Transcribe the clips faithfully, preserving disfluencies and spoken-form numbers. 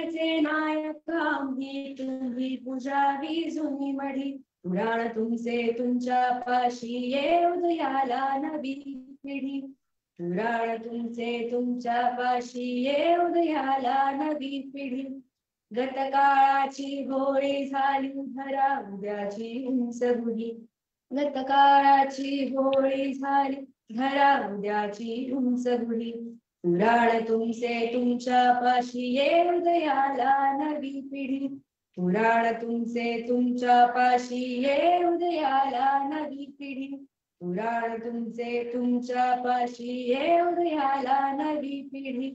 जगाचे नायक आम्ही, तुम्ही पुजारी जुनी मढी. पुराण तुमचे तुमच्या पाशी, ये उदयाला नवी पिढी. पुराण तुमचे तुमच्या पाशी, ये उदयाला नवी पिढी. गतकाळाची होळी झाली, धरा उद्याची उंच गुढी. गतकाळाची होळी झाली, धरा उद्याची उंच गुढी. पुराण तुमचे तुमच्या पाशी, ये उदयाला नवी पिढी. पुराण तुमचे तुमच्या पाशी, ये उदयाला नवी पिढी. पुराण तुमचे तुमच्या पाशी, ये उदयाला नवी पिढी.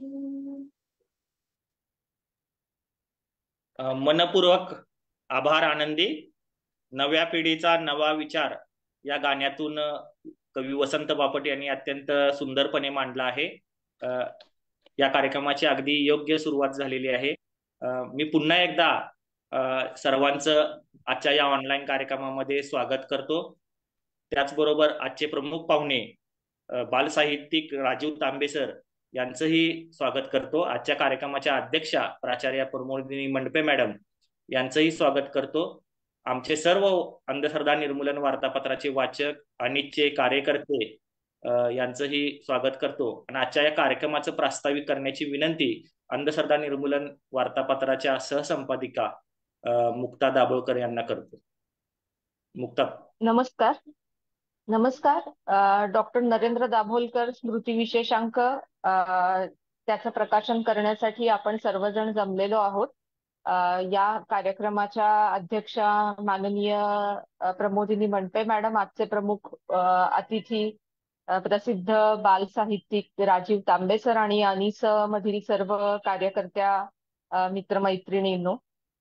मनपूर्वक आभार आनंदी. नव्या पिढीचा नवा विचार या गाण्यातून कवी वसंत बापट यांनी अत्यंत सुंदरपणे मांडला आहे. या कार्यक्रमाची अगदी योग्य सुरुवात झालेली आहे. मी पुन्हा एकदा सर्वांचं आजच्या या ऑनलाईन कार्यक्रमामध्ये स्वागत करतो. त्याचबरोबर आजचे प्रमुख पाहुणे बालसाहित्यिक राजीव तांबे सर यांचंही स्वागत करतो. आजच्या कार्यक्रमाच्या अध्यक्षा प्राचार्य प्रमोदिनी मंडपे मॅडम यांचंही स्वागत करतो. आमचे सर्व अंधश्रद्धा निर्मूलन वार्तापत्राचे वाचक, अनिच्छे कार्यकर्ते यांचंही स्वागत करतो. आणि आजच्या या कार्यक्रमाचं प्रास्ताविक करण्याची विनंती अंधश्रद्धा निर्मूलन वार्तापत्राच्या सहसंपादिका मुक्ता दाभोळकर यांना करतो. मुक्ता. नमस्कार. नमस्कार. डॉक्टर नरेंद्र दाभोलकर स्मृती विशेषांक त्याचं प्रकाशन करण्यासाठी आपण सर्वजण जमलेलो आहोत. या कार्यक्रमाच्या अध्यक्षा माननीय प्रमोदिनी मंडपे मॅडम, आजचे प्रमुख अतिथी प्रसिद्ध बालसाहित्यिक राजीव तांबे सर आणि अनिस मधील सर्व कार्यकर्त्या मित्रमैत्रिणींनो,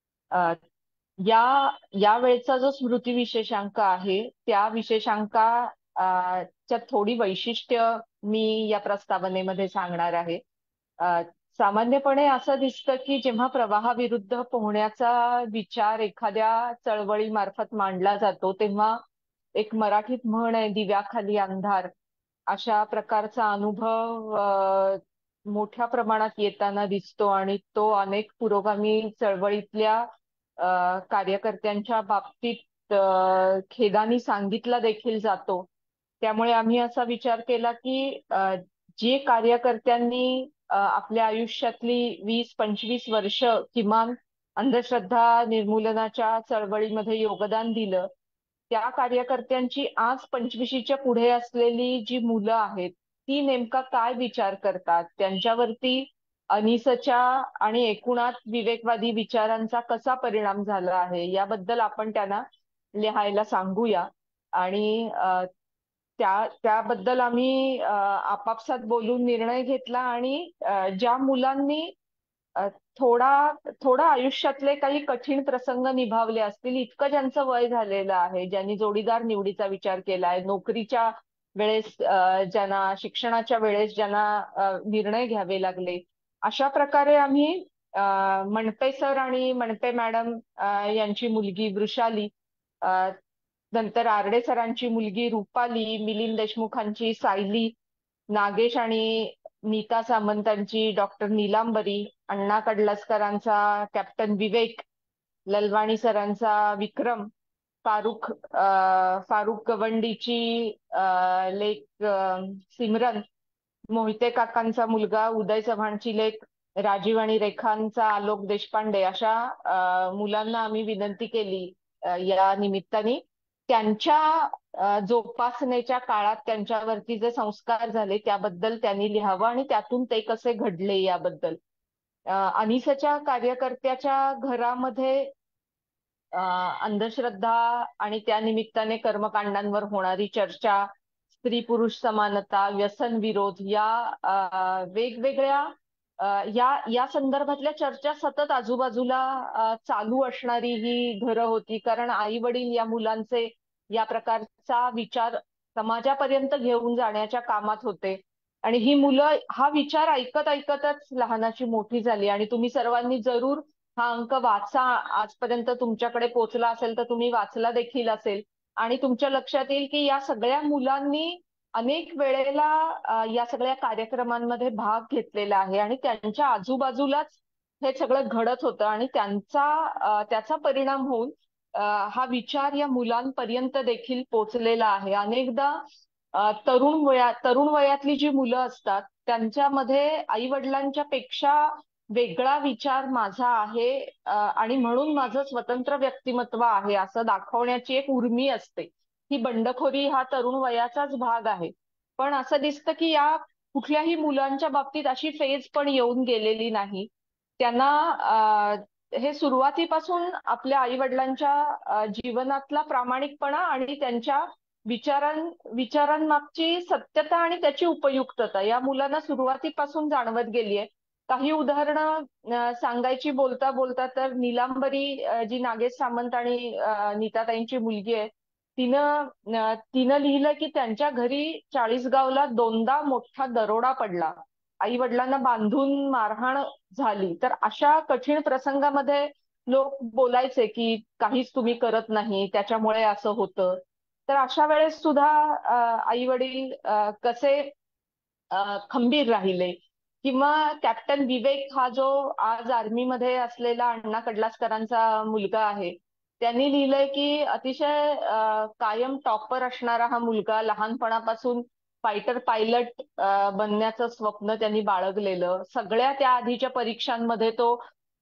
या या वेळेचा जो स्मृती विशेषांक आहे त्या विशेषांकाच्या थोडी वैशिष्ट्य मी या प्रस्तावनेमध्ये सांगणार आहे. सामान्यपणे असं दिसतं की जेव्हा प्रवाहाविरुद्ध पोहण्याचा विचार एखाद्या चळवळीमार्फत मांडला जातो तेव्हा एक मराठीत म्हण आहे, दिव्याखाली अंधार. अशा प्रकारचा अनुभव मोठ्या प्रमाणात येताना दिसतो आणि तो अनेक पुरोगामी चळवळीतल्या कार्यकर्त्यांच्या बाबतीत खेदानी सांगितला देखील जातो. त्यामुळे आम्ही असा विचार केला की जे कार्यकर्त्यांनी आपल्या आयुष्यातली वीस पंचवीस वर्ष किमान अंधश्रद्धा निर्मूलनाच्या चळवळीमध्ये योगदान दिलं, त्या कार्यकर्त्यांची आज पंचवीशीच्या पुढे असलेली जी मुलं आहेत ती नेमका काय विचार करतात, त्यांच्यावरती अनिसच्या आणि एकूणात विवेकवादी विचारांचा कसा परिणाम झाला आहे याबद्दल आपण त्यांना लिहायला सांगूया. आणि त्या त्याबद्दल आम्ही आपापसात बोलून निर्णय घेतला आणि ज्या मुलांनी थोडा थोडा आयुष्यातले काही कठीण प्रसंग निभावले असतील, इतकं ज्यांचं वय झालेलं आहे, ज्यांनी जोडीदार निवडीचा विचार केलाय, नोकरीच्या वेळेस ज्यांना, शिक्षणाच्या वेळेस ज्यांना निर्णय घ्यावे लागले, अशा प्रकारे आम्ही मंडपे सर आणि मंडपे मॅडम यांची मुलगी वृषाली, नंतर आरडे सरांची मुलगी रुपाली, मिलिंद देशमुखांची सायली, नागेश आणि नीता सामंतांची डॉक्टर नीलांबरी, अण्णा कडलासकरांचा कॅप्टन विवेक, ललवाणी सरांचा विक्रम, फारुख फारुख गवंडीची लेक सिमरन, मोहिते काकांचा मुलगा उदय चव्हाणची लेक राजीव आणि रेखांचा आलोक देशपांडे, अशा मुलांना आम्ही विनंती केली या निमित्ताने त्यांच्या जोपासनेच्या काळात त्यांच्यावरती जे संस्कार झाले त्याबद्दल त्यांनी लिहावं आणि त्यातून ते कसे घडले याबद्दल. अनिसच्या कार्यकर्त्याच्या घरामध्ये अंधश्रद्धा आणि त्या निमित्ताने कर्मकांडांवर होणारी चर्चा, स्त्री पुरुष समानता, व्यसन विरोध या वेगवेगळ्या या या संदर्भातल्या चर्चा सतत आजूबाजूला चालू असणारी ही घरं होती. कारण आई वडील या मुलांचे या प्रकारचा विचार समाजापर्यंत घेऊन जाण्याच्या कामात होते आणि ही मुलं हा विचार ऐकत ऐकतच लहानाची मोठी झाली. आणि तुम्ही सर्वांनी जरूर हा अंक वाचा, आजपर्यंत तुमच्याकडे पोहोचला असेल तर तुम्ही वाचला देखील असेल आणि तुमच्या लक्षात येईल की या सगळ्या मुलांनी अनेक वेळेला या सगळ्या कार्यक्रमांमध्ये भाग घेतलेला आहे आणि त्यांच्या आजूबाजूलाच हे सगळं घडत होतं आणि त्यांचा अ, त्याचा परिणाम होऊन अ, हा विचार या मुलांपर्यंत देखील पोचलेला आहे. अनेकदा अ, तरुण वया तरुण वयातली जी मुलं असतात त्यांच्यामध्ये आई वडिलांच्या पेक्षा वेगळा विचार माझा आहे अ, आणि म्हणून माझं स्वतंत्र व्यक्तिमत्व आहे असं दाखवण्याची एक उर्मी असते. ही बंडखोरी हा तरुण वयाचाच भाग आहे. पण असं दिसतं की या कुठल्याही मुलांच्या बाबतीत अशी फेज पण येऊन गेलेली नाही. त्यांना अ, हे सुरुवातीपासून आपल्या आई वडिलांच्या जीवनातला प्रामाणिकपणा आणि त्यांच्या विचारां विचारांमागची सत्यता आणि त्याची उपयुक्तता या मुलांना सुरुवातीपासून जाणवत गेली आहे. काही उदाहरणं अ, सांगायची बोलता बोलता तर नीलांबरी अ, जी नागेश सामंत आणि अ, नीताताईंची मुलगी आहे, तिनं अ, तिनं लिहिलं की त्यांच्या घरी चाळीसगावला दोनदा मोठा दरोडा पडला. आई वडिलांना बांधून मारहाण झाली. तर अशा कठीण प्रसंगामध्ये लोक बोलायचे की काहीच तुम्ही करत नाही, त्याच्यामुळे असं होतं. तर अशा वेळेस सुद्धा आई वडील कसे अ, खंबीर राहिले किंवा कॅप्टन विवेक हा जो आज आर्मीमध्ये असलेला अण्णा कडलासकरांचा मुलगा आहे, त्यांनी लिहिलंय की अतिशय अ, कायम टॉपर असणारा हा मुलगा लहानपणापासून फायटर पायलट बनण्याचं स्वप्न त्यांनी बाळगलेलं. सगळ्या त्या आधीच्या परीक्षांमध्ये तो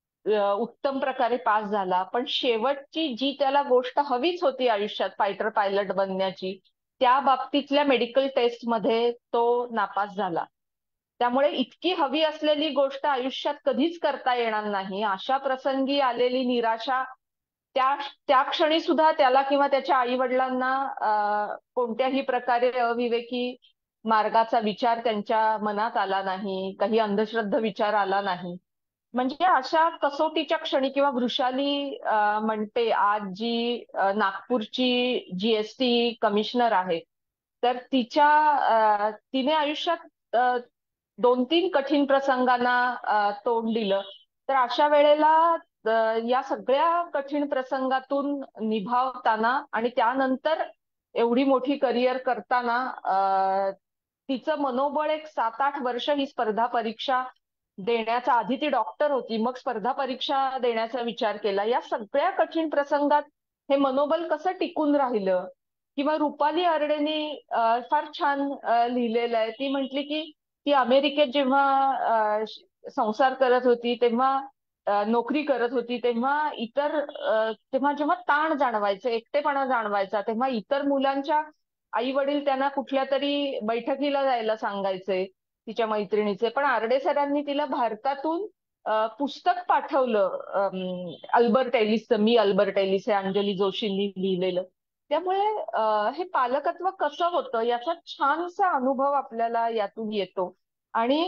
अ, उत्तम प्रकारे पास झाला. पण शेवटची जी त्याला गोष्ट हवीच होती आयुष्यात फायटर पायलट बनण्याची, त्या बाबतीतल्या मेडिकल टेस्टमध्ये तो नापास झाला. त्यामुळे इतकी हवी असलेली गोष्ट आयुष्यात कधीच करता येणार नाही. अशा प्रसंगी आलेली निराशा त्या त्या क्षणी सुद्धा त्याला किंवा त्याच्या आई वडिलांना अ, कोणत्याही प्रकारे अविवेकी मार्गाचा विचार त्यांच्या मनात आला नाही, काही अंधश्रद्ध विचार आला नाही. म्हणजे अशा कसोटीच्या क्षणी किंवा वृषाली अ, म्हणते आज जी अ, नागपूरची जीएसटी कमिशनर आहे, तर तिच्या अ, तिने आयुष्यात अ, दोन तीन कठीण प्रसंगांना अ, तोंड दिलं. तर अशा वेळेला अ, या सगळ्या कठीण प्रसंगातून निभावताना आणि त्यानंतर एवढी मोठी करिअर करताना अ, तिचं मनोबळ एक सात आठ वर्ष ही स्पर्धा परीक्षा देण्याचा आधी ती डॉक्टर होती, मग स्पर्धा परीक्षा देण्याचा विचार केला. या सगळ्या कठीण प्रसंगात हे मनोबल कसं टिकून राहिलं किंवा रुपाली अर्डेनी अ, फार छान अ, लिहिलेलं आहे. ती म्हटली की ती अमेरिकेत जेव्हा अ, श- संसार करत होती तेव्हा अ, नोकरी करत होती तेव्हा इतर अ, तेव्हा जेव्हा ताण जाणवायचं, एकटेपणा जाणवायचा, तेव्हा इतर मुलांच्या आई वडील त्यांना कुठल्या तरी बैठकीला जायला सांगायचे तिच्या मैत्रिणीचे. पण आरडे सरांनी तिला भारतातून अ, पुस्तक पाठवलं अम, अल्बर्ट एलिसचं, मी अल्बर्ट एलिस हे अंजली जोशींनी लिहिलेलं. त्यामुळे अ, हे पालकत्व कसं होतं याचा छानसा अनुभव आपल्याला यातून येतो. आणि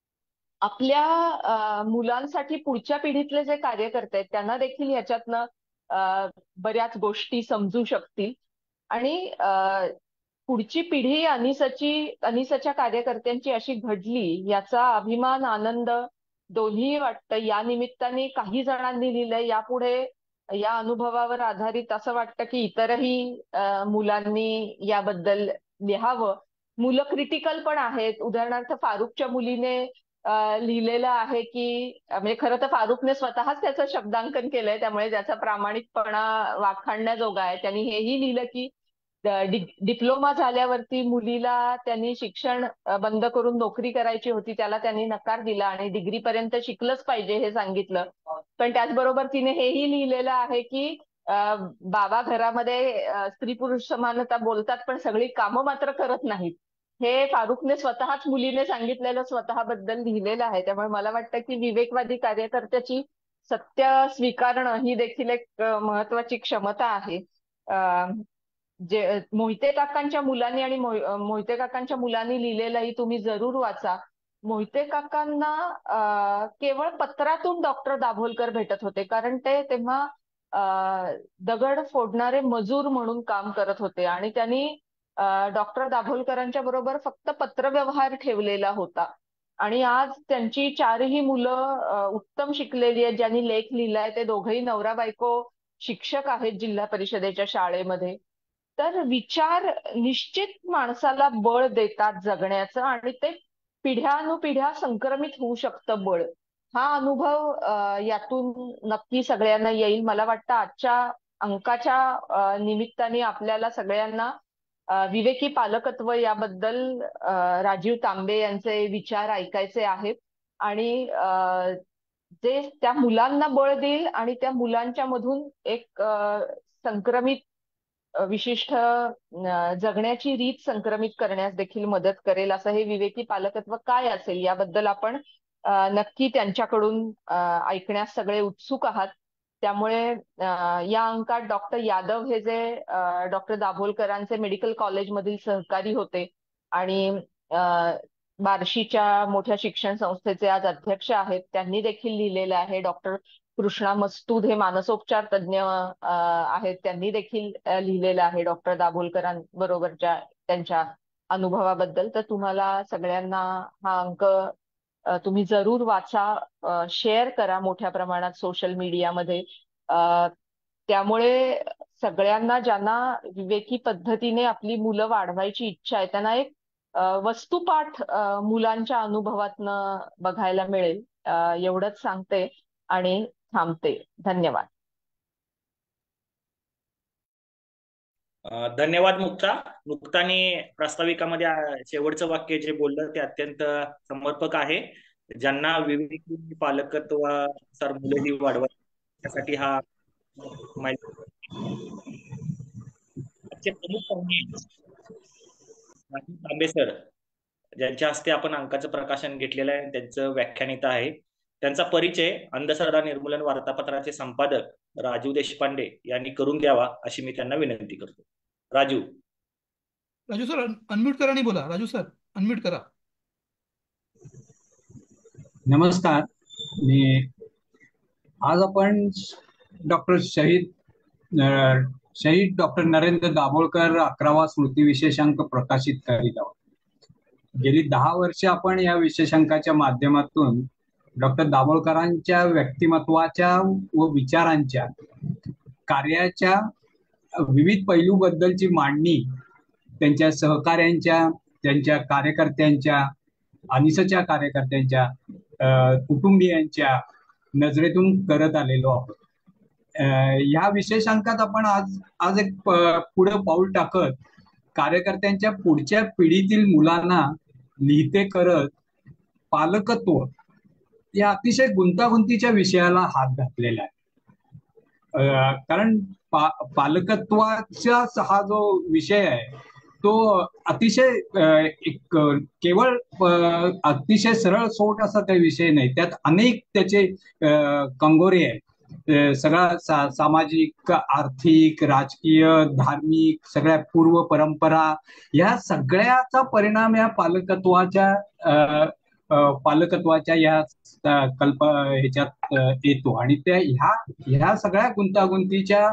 आपल्या अ, मुलांसाठी पुढच्या पिढीतले जे कार्यकर्ते आहेत त्यांना देखील याच्यातनं अ, बऱ्याच गोष्टी समजू शकतील. आणि अ, पुढची पिढी अनिसची अनिसच्या कार्यकर्त्यांची अशी घडली याचा अभिमान आनंद दोन्ही वाटतं. या निमित्ताने काही जणांनी लिहिलंय यापुढे या अनुभवावर आधारित असं वाटतं की इतरही अ, मुलांनी याबद्दल लिहावं. मुलं क्रिटिकल पण आहेत. उदाहरणार्थ फारुखच्या मुलीने अ, लिहिलेलं आहे की अ, म्हणजे खरं तर फारुखने स्वतःच त्याचं शब्दांकन केलंय, त्यामुळे त्याचा प्रामाणिकपणा वाखाणण्याजोगा आहे. त्यांनी हेही लिहिलं की डि- डिप्लोमा झाल्यावरती मुलीला त्यांनी शिक्षण अ, बंद करून नोकरी करायची होती, त्याला त्यांनी नकार दिला आणि डिग्री पर्यंत शिकलंच पाहिजे हे सांगितलं. पण त्याचबरोबर तिने हेही लिहिलेलं आहे की अ, बाबा घरामध्ये अ, स्त्री पुरुष समानता बोलतात पण सगळी कामं मात्र करत नाहीत. हे फारुखने स्वतःच मुलीने सांगितलेलं स्वतःबद्दल लिहिलेलं आहे. त्यामुळे मला वाटतं की विवेकवादी कार्यकर्त्याची सत्य स्वीकारणं ही देखील एक अ, महत्वाची क्षमता आहे. अ, जे मोहिते काकांच्या मुलांनी आणि मोह- अ, मोहिते काकांच्या मुलांनी लिहिलेलंही तुम्ही जरूर वाचा. मोहिते काकांना अ, केवळ पत्रातून डॉक्टर दाभोलकर भेटत होते, कारण ते तेव्हा अ, दगड फोडणारे मजूर म्हणून काम करत होते आणि त्यांनी डॉक्टर दाभोलकरांच्या बरोबर फक्त पत्रव्यवहार ठेवलेला होता. आणि आज त्यांची चारही मुलं अ, उत्तम शिकलेली आहेत. ज्यांनी लेख लिहिलाय ते दोघंही नवरा बायको शिक्षक आहेत जिल्हा परिषदेच्या शाळेमध्ये. तर विचार निश्चित माणसाला बळ देतात जगण्याचं आणि ते पिढ्यानुपिढ्या संक्रमित होऊ शकतं बळ. हा अनुभव अ, यातून नक्की सगळ्यांना येईल. मला वाटतं आजच्या अंकाच्या अ, निमित्ताने आपल्याला सगळ्यांना अ, विवेकी पालकत्व याबद्दल अ, राजीव तांबे यांचे विचार ऐकायचे आहेत. आणि अ, जे त्या मुलांना बळ देईल आणि त्या मुलांच्या मधून एक अ, संक्रमित अ, विशिष्ट अ, जगण्याची रीत संक्रमित करण्यास देखील मदत करेल असं हे विवेकी पालकत्व काय असेल याबद्दल आपण अ, नक्की त्यांच्याकडून अ, ऐकण्यास सगळे उत्सुक आहात. त्यामुळे अ, या अंकात डॉक्टर यादव हे जे डॉक्टर दाभोलकरांचे मेडिकल कॉलेजमधील सहकारी होते आणि अ, बार्शीच्या मोठ्या शिक्षण संस्थेचे आज अध्यक्ष आहेत, त्यांनी देखील लिहिलेलं आहे. डॉक्टर कृष्णा मस्तूद हे मानसोपचार तज्ज्ञ अ, आहेत, त्यांनी देखील अ, लिहिलेलं आहे डॉक्टर दाभोलकरांबरोबरच्या त्यांच्या अनुभवाबद्दल. तर तुम्हाला सगळ्यांना हा अंक अ, तुम्ही जरूर वाचा, शेअर करा मोठ्या प्रमाणात सोशल मीडियामध्ये. अ, त्यामुळे सगळ्यांना ज्यांना विवेकी पद्धतीने आपली मुलं वाढवायची इच्छा आहे त्यांना एक अ, वस्तुपाठ अ, मुलांच्या अनुभवातनं बघायला मिळेल. अ, एवढंच सांगते आणि थांबते. धन्यवाद. अ, धन्यवाद मुक्ता. मुक्ताने प्रास्ताविकामध्ये अ, शेवटचं वाक्य जे बोललं ते अत्यंत समर्पक आहे. ज्यांना विवेकी पालकत्वानुसार मुलं ही वाढवायची त्यासाठी हा आजचे प्रमुख पाहुणे राजीव तांबे सर, ज्यांच्या हस्ते आपण अंकाचं प्रकाशन घेतलेलं आहे, त्यांचं व्याख्यान इथं आहे. त्यांचा परिचय अंधश्रद्धा निर्मूलन वार्तापत्राचे संपादक राजू देशपांडे यांनी करून द्यावा अशी मी त्यांना विनंती करतो. राजू. राजू सर अनम्यूट करा आणि बोला. राजू सर अनम्यूट करा. नमस्कार. मी आज आपण डॉक्टर शहीद शहीद डॉक्टर नरेंद्र दाभोलकर अकरावा स्मृती विशेषांक प्रकाशित करीत आहोत. गेली दहा वर्षे आपण या विशेषांकाच्या माध्यमातून डॉक्टर दाभोलकरांच्या व्यक्तिमत्वाच्या व विचारांच्या कार्याच्या विविध पैलूबद्दलची मांडणी त्यांच्या सहकाऱ्यांच्या, त्यांच्या कार्यकर्त्यांच्या, अनिसच्या कार्यकर्त्यांच्या, कुटुंबियांच्या नजरेतून करत आलेलो आहोत. ह्या विशेषांकात आपण आज आज एक पुढे पाऊल टाकत कार्यकर्त्यांच्या पुढच्या पिढीतील मुलांना लिहिते करत पालकत्व या अतिशय गुंतागुंतीच्या विषयाला हात घातलेला आहे. कारण पा पालकत्वाचा हा जो विषय आहे तो अतिशय एक केवळ अतिशय सरळ सोट असा काही विषय नाही. त्यात अनेक त्याचे कंगोरे आहेत. सगळा सा, सामाजिक, आर्थिक, राजकीय, धार्मिक, सगळ्या पूर्व परंपरा या सगळ्याचा परिणाम या पालकत्वाच्या पालकत्वाच्या या कल्प ह्याच्यात येतो. आणि त्या ह्या ह्या सगळ्या गुंतागुंतीच्या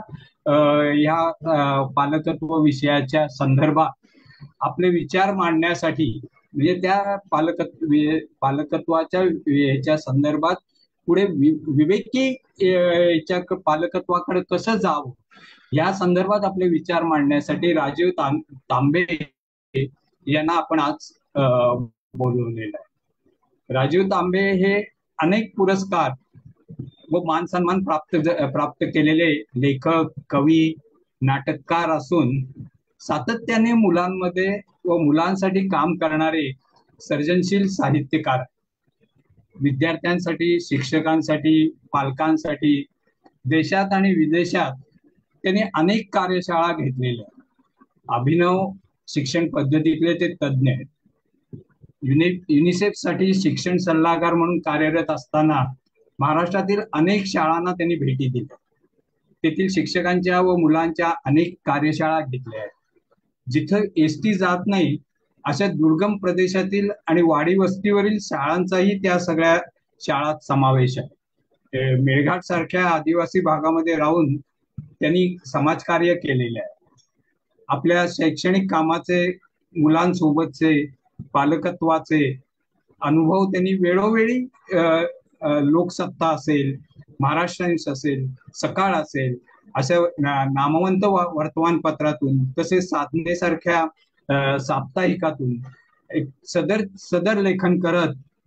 ह्या पालकत्व विषयाच्या संदर्भात आपले विचार मांडण्यासाठी म्हणजे त्या पालकत्व पालकत्वाच्या ह्याच्या संदर्भात पुढे विवेकी याच्या पालकत्वाकडे कसं जावं या संदर्भात आपले विचार मांडण्यासाठी राजीव तांबे यांना आपण आज बोलवलेलं आहे. राजीव तांबे हे अनेक पुरस्कार व मान सन्मान प्राप्त प्राप्त केलेले लेखक, कवी, नाटककार असून सातत्याने मुलांमध्ये व मुलांसाठी काम करणारे सर्जनशील साहित्यकार. विद्यार्थ्यांसाठी, शिक्षकांसाठी, पालकांसाठी देशात आणि विदेशात त्यांनी अनेक कार्यशाळा घेतलेल्या. अभिनव शिक्षण पद्धतीतले ते तज्ज्ञ आहेत. युनि युनिसेफ साठी शिक्षण सल्लागार म्हणून कार्यरत असताना महाराष्ट्रातील अनेक शाळांना त्यांनी भेटी दिल्या. तेथील शिक्षकांच्या व मुलांच्या अनेक कार्यशाळा घेतल्या आहेत. जिथं एस टी जात नाही अशा दुर्गम प्रदेशातील आणि वाडी वस्तीवरील शाळांचाही त्या सगळ्या शाळात समावेश आहे. मेळघाट सारख्या आदिवासी भागामध्ये राहून त्यांनी समाजकार्य केलेले आहे. आपल्या शैक्षणिक कामाचे, मुलांसोबतचे, पालकत्वाचे अनुभव त्यांनी वेळोवेळी लोकसत्ता असेल, महाराष्ट्र टाइम्स असेल, सकाळ असेल अशा नामवंत वर्तमानपत्रातून तसेच साधनेसारख्या साप्ताहिकातून एक सदर सदर लेखन करत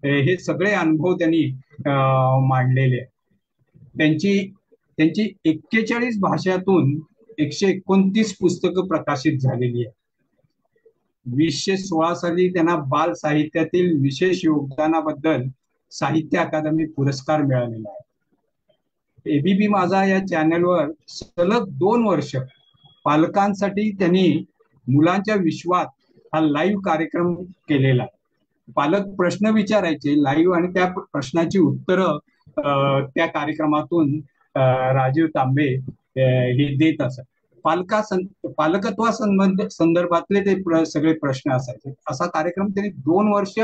हे सगळे अनुभव त्यांनी अं, मांडलेले आहेत. त्यांची त्यांची एक्केचाळीस भाषातून एकशे एकोणतीस पुस्तकं प्रकाशित झालेली आहेत. वीसशे सोळा साली त्यांना बाल साहित्यातील विशेष योगदानाबद्दल साहित्य अकादमी पुरस्कार मिळालेला आहे. एबीपी माझा या चॅनलवर सलग दोन वर्ष पालकांसाठी त्यांनी मुलांच्या विश्वात हा लाईव्ह कार्यक्रम केलेला आहे. पालक प्रश्न विचारायचे लाईव्ह आणि त्या प्रश्नाची उत्तरं त्या कार्यक्रमातून राजीव तांबे हे देत असत. पालका पालकत्वा संबंध संदर्भातले ते प्र, सगळे प्रश्न असायचे. असा कार्यक्रम त्यांनी दोन वर्ष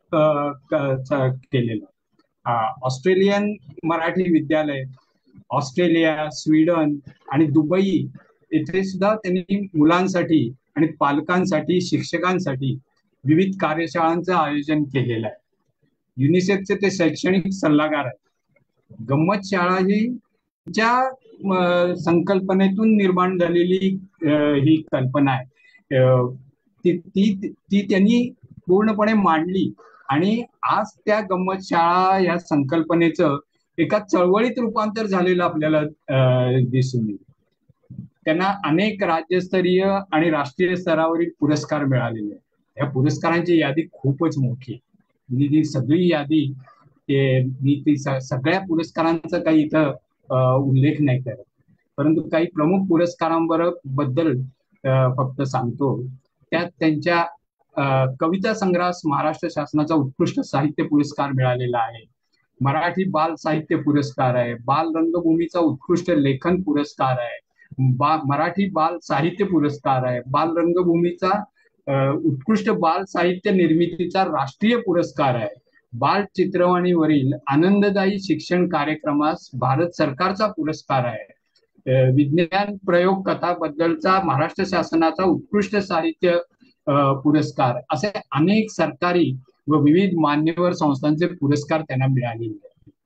केलेला. ऑस्ट्रेलियन मराठी विद्यालय, ऑस्ट्रेलिया, स्वीडन आणि दुबई येथे सुद्धा त्यांनी मुलांसाठी आणि पालकांसाठी, शिक्षकांसाठी विविध कार्यशाळांचं आयोजन केलेलं आहे. युनिसेफचे ते शैक्षणिक सल्लागार आहेत. गंमत शाळा ही ज्या संकल्पनेतून निर्माण झालेली ही कल्पना आहे, ती ती ती त्यांनी पूर्णपणे मांडली आणि आज त्या गंमत शाळा या संकल्पनेचं एका चळवळीत रूपांतर झालेलं आपल्याला दिसून येईल. त्यांना अनेक राज्यस्तरीय आणि राष्ट्रीय स्तरावरील पुरस्कार मिळालेले आहेत. या पुरस्कारांची यादी खूपच मोठी आहे. मी ती सगळी यादी मी ती सगळ्या पुरस्कारांचा काही इथं उल्लेख नाही करत, परंतु काही प्रमुख पुरस्कारांबद्दल फक्त सांगतो. त्यात त्यांच्या कविता संग्रहास महाराष्ट्र शासनाचा उत्कृष्ट साहित्य पुरस्कार मिळालेला आहे. मराठी बाल साहित्य पुरस्कार आहे. बाल रंगभूमीचा उत्कृष्ट लेखन पुरस्कार आहे. बा मराठी बाल साहित्य पुरस्कार आहे. बाल रंगभूमीचा उत्कृष्ट बाल साहित्य निर्मितीचा राष्ट्रीय पुरस्कार आहे. बाल चित्रवाणीवरील आनंददायी शिक्षण कार्यक्रमास भारत सरकारचा पुरस्कार आहे. विज्ञान प्रयोग कथाबद्दलचा महाराष्ट्र शासनाचा उत्कृष्ट साहित्य पुरस्कार, असे अनेक सरकारी व विविध मान्यवर संस्थांचे पुरस्कार त्यांना मिळालेले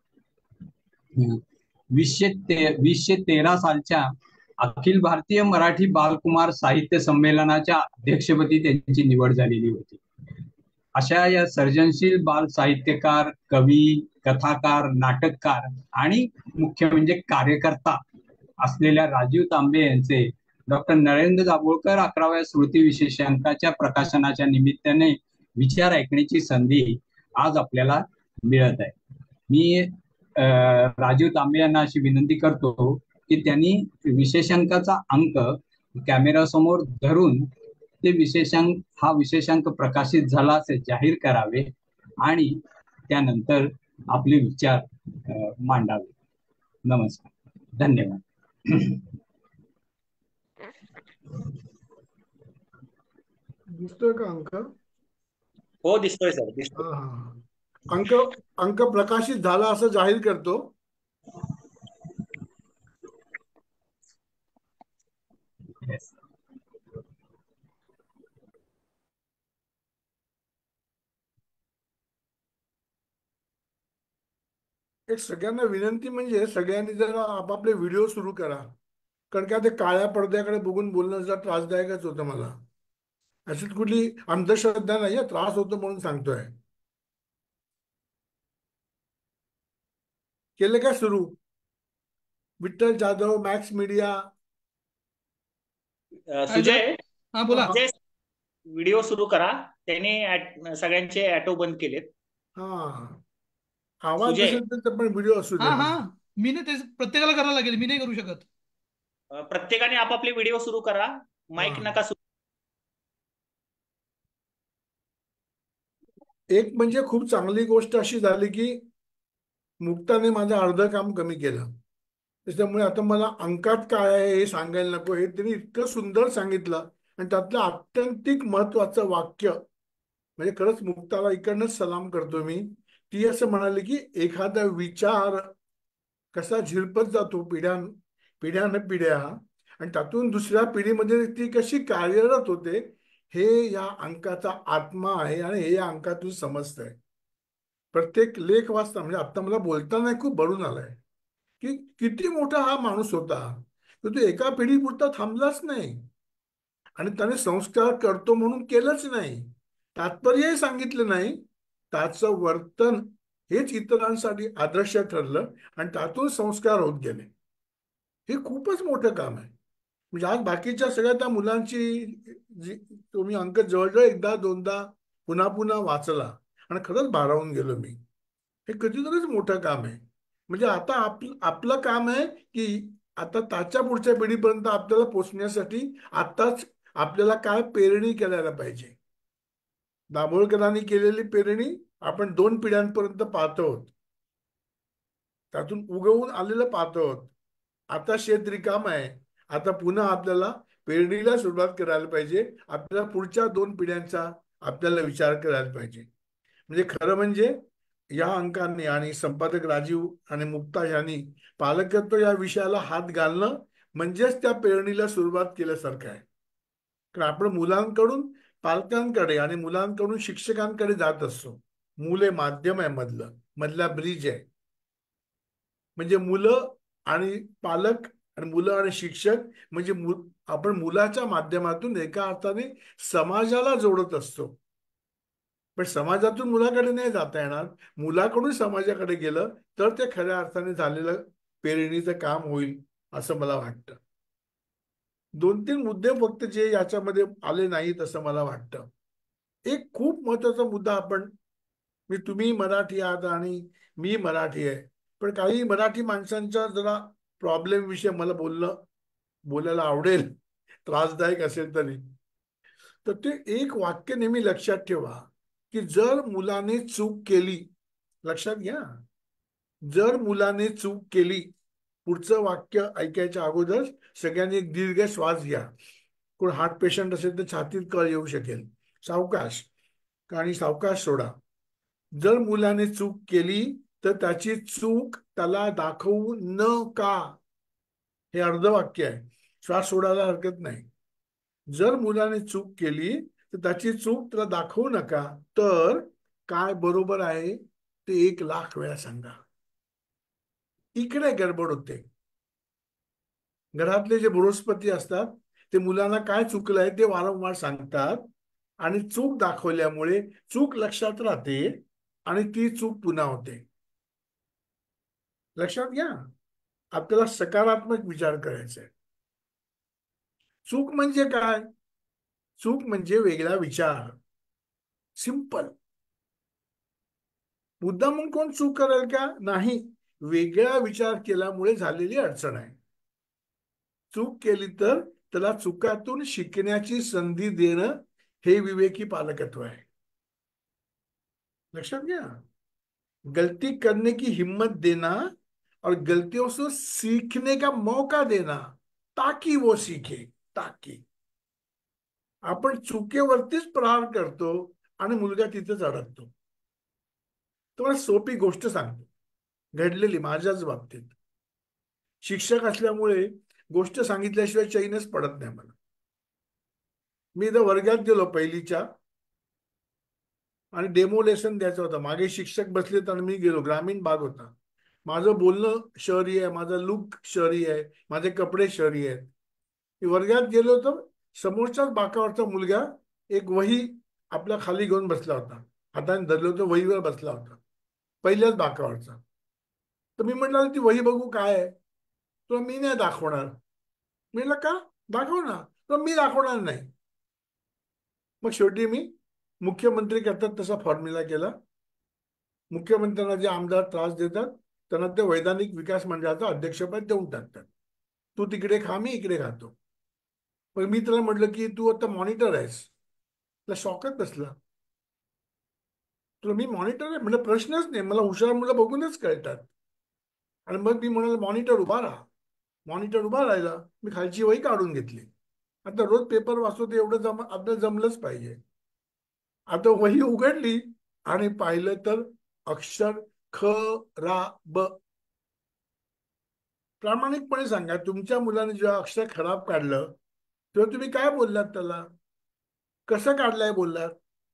आहेत. वीसशे ते वीसशे तेरा सालच्या अखिल भारतीय मराठी बालकुमार साहित्य संमेलनाच्या अध्यक्षपदी त्यांची निवड झालेली होती. अशा या सर्जनशील बाल साहित्यकार, कवी, कथाकार, नाटककार आणि मुख्य म्हणजे कार्यकर्ता असलेल्या राजीव तांबे यांचे डॉक्टर नरेंद्र दाभोळकर अकराव्या स्मृती विशेषांकाच्या प्रकाशनाच्या निमित्ताने विचार ऐकण्याची संधी आज आपल्याला मिळत आहे. मी राजीव तांबे यांना अशी विनंती करतो की त्यांनी विशेषांकाचा अंक कॅमेरा समोर धरून ते विशेषांक हा विशेषांक प्रकाशित झाला असे जाहीर करावे आणि त्यानंतर आपले विचार मांडावे. नमस्कार, धन्यवाद. दिसतोय का अंक? हो दिसतोय सर, दिसतोय. अंक अंक प्रकाशित झाला असं जाहीर करतो. yes. एक सगळ्यांना विनंती म्हणजे सगळ्यांनी जरा आपापले व्हिडिओ सुरू करा, कारण का ते काळ्या पडद्याकडे बघून बोलणं जरा त्रासदायकच होतं मला. अशी कुठली अंधश्रद्धा नाही, त्रास होतो म्हणून सांगतोय. केले का सुरू? Vitthal Jadhav, Max Media. सुजय, हा बोला. व्हिडिओ सुरू करा. त्याने सगळ्यांचे ऑटो बंद केलेत. हा, आवाज असेल तर पण व्हिडिओ असू दे. हा हा मी नाही, ते प्रत्येकाला करायला लागेल, मी नाही करू शकत. प्रत्येकाने आपापले व्हिडिओ सुरू करा, माईक नका सुरू. एक म्हणजे खूप चांगली गोष्ट अशी झाली की मुक्ताने माझं अर्ध काम कमी केलं. त्याच्यामुळे आता मला अंकात काय आहे हे सांगायला नको, हे त्यांनी इतकं सुंदर सांगितलं. आणि त्यातलं आत्यंतिक महत्वाचं वाक्य म्हणजे खरंच मुक्ताला इकडनंच सलाम करतो मी. ती असं म्हणाली की एखादा विचार कसा झिरपत जातो पिढ्यान पिढ्यान पिढ्या आणि त्यातून दुसऱ्या पिढीमध्ये ती कशी कार्यरत होते, हे या अंकाचा आत्मा आहे आणि हे या अंकातून समजतंय. प्रत्येक लेख वाचता म्हणजे आता मला बोलताना खूप भरून आलाय की किती मोठा हा माणूस होता. तर तो एका पिढीपुरता थांबलाच नाही आणि त्याने संस्कार करतो म्हणून केलंच नाही, तात्पर्यही सांगितलं नाही त्याचं वर्तन हेच इतरांसाठी आदर्श ठरलं आणि त्यातून संस्कार होत गेले. हे खूपच मोठं काम आहे. म्हणजे आज बाकीच्या सगळ्या त्या मुलांची जी तुम्ही अंक जवळजवळ एकदा दोनदा पुन्हा पुन्हा वाचला आणि खरंच भारावून गेलो मी. हे कधीतरीच मोठं काम आहे. म्हणजे आता आपलं आपलं काम आहे की आता त्याच्या पुढच्या पिढीपर्यंत आपल्याला पोचण्यासाठी आताच आपल्याला काय पेरणी करायला पाहिजे. दाभोळकरांनी केलेली पेरणी आपण दोन पिढ्यांपर्यंत पाहतो आहोत, त्यातून उगवून आलेलं पाहतो आहोत. आता शेत रिकाम आहे. आता पुन्हा आपल्याला पेरणीला सुरुवात करायला पाहिजे. आपल्याला पुढच्या दोन पिढ्यांचा आपल्याला विचार करायला पाहिजे. म्हणजे खरं म्हणजे या अंकांनी आणि संपादक राजीव आणि मुक्ता यांनी पालकत्व या विषयाला हात घालणं म्हणजेच त्या पेरणीला सुरुवात केल्यासारखं आहे. कारण आपण मुलांकडून पालकांकडे आणि मुलांकडून शिक्षकांकडे जात असतो. मुले माध्यम आहे, मधलं मधला ब्रिज आहे. म्हणजे मुलं आणि पालक आणि मुलं आणि शिक्षक म्हणजे आपण मुलाच्या माध्यमातून एका अर्थाने समाजाला जोडत असतो. पण समाजातून मुलाकडे नाही जाता येणार. मुलाकडून समाजाकडे गेलं तर ते खऱ्या अर्थाने झालेलं पेरणीचं काम होईल असं मला वाटतं. दोन तीन मुद्दे फक्त जे याच्यामध्ये आले नाहीत असं मला वाटतं. एक खूप महत्वाचा मुद्दा आपण, मी तुम्ही मराठी आहात आणि मी मराठी आहे, पण काही मराठी माणसांच्या जरा प्रॉब्लेम विषयी मला बोलणं बोलायला आवडेल, त्रासदायक असेल तरी. तर ते एक वाक्य नेहमी लक्षात ठेवा की जर मुलाने चूक केली, लक्षात घ्या, जर मुलाने चूक केली, पुढचं वाक्य ऐकायच्या अगोदर सगळ्यांनी एक दीर्घ श्वास घ्या. कोण हार्ट पेशंट असेल तर छातीत कळ येऊ शकेल. सावकाश आणि सावकाश सोडा. जर मुलाने चूक केली तर त्याची चूक त्याला दाखवू नका. हे अर्ध वाक्य आहे. श्वास सोडायला हरकत नाही. जर मुलाने चूक केली तर त्याची चूक त्याला दाखवू नका. तर काय बरोबर आहे ते एक लाख वेळा सांगा. इकडे गडबड होते. घरातले जे बृहस्पती असतात ते मुलांना काय चुकलंय ते वारंवार सांगतात आणि चूक दाखवल्यामुळे चूक लक्षात राहते आणि ती चूक पुन्हा होते. लक्षात घ्या, आपल्याला सकारात्मक विचार करायचा आहे. चूक म्हणजे काय? चूक म्हणजे वेगळा विचार. सिंपल. मुद्दा म्हणून कोण चूक करेल का? नाही. वेगळा विचार केल्यामुळे झालेली अडचण आहे. चूक केली तर त्याला चुकातून शिकण्याची संधी देणं हे विवेकी पालकत्व आहे. लक्षात घ्या, गलती करने की हिम्मत देना और गलतियों से सीखने का मौका देना ताकि वो सीखे. ताकि आपण चुकीवरतीच प्रहार करतो आणि मुलगा तिथेच अडकतो. तुम्हाला सोपी गोष्ट सांगतो, घडलेली माझ्याच बाबतीत. शिक्षक असल्यामुळे गोष्ट सांगितल्याशिवाय चैनच पडत नाही मला. मी इथं वर्गात गेलो पहिलीच्या आणि डेमो लेसन द्यायचं होतं. मागे शिक्षक बसलेत आणि मी गेलो. ग्रामीण भाग होता. माझं बोलणं शहरी आहे, माझा लुक शहरी आहे, माझे कपडे शहरी आहेत. मी वर्गात गेलो तर समोरच्याच बाकावरचा मुलगा एक वही आपल्या खाली घेऊन बसला होता. हाताने धरलं होतं, वहीवर बसला होता, पहिल्याच बाकावरचा. तर मी म्हटलं ती वही बघू काय आहे. तो मी नाही दाखवणार. मी म्हटलं का? दाखव ना. तर मी दाखवणार नाही. मग शेवटी मी मुख्यमंत्री करतात तसा फॉर्म्युला केला. मुख्यमंत्र्यांना जे आमदार त्रास देतात त्यांना ते वैधानिक विकास मंडळाचं अध्यक्षपद देऊन टाकतात. तू तिकडे खा, मी इकडे खातो. पण मी त्याला म्हटलं की तू आता मॉनिटर आहेस. त्याला शॉकच बसला. तुला मी मॉनिटर आहे म्हणजे प्रश्नच नाही. मला हुशार मुलं बघूनच कळतात. आणि मग मी म्हणाल मॉनिटर उभा राहा. मॉनिटर उभा राहिला. मी खालची वही काढून घेतली. आता रोज पेपर वाचतो ते एवढं जम आपलं जमलंच पाहिजे. आता वही उघडली आणि पाहिलं तर अक्षर ख रा ब. प्रामाणिकपणे सांगा, तुमच्या मुलाने जेव्हा अक्षर खराब काढलं तेव्हा तुम्ही काय बोललात त्याला? कसं काढलंय बोललात?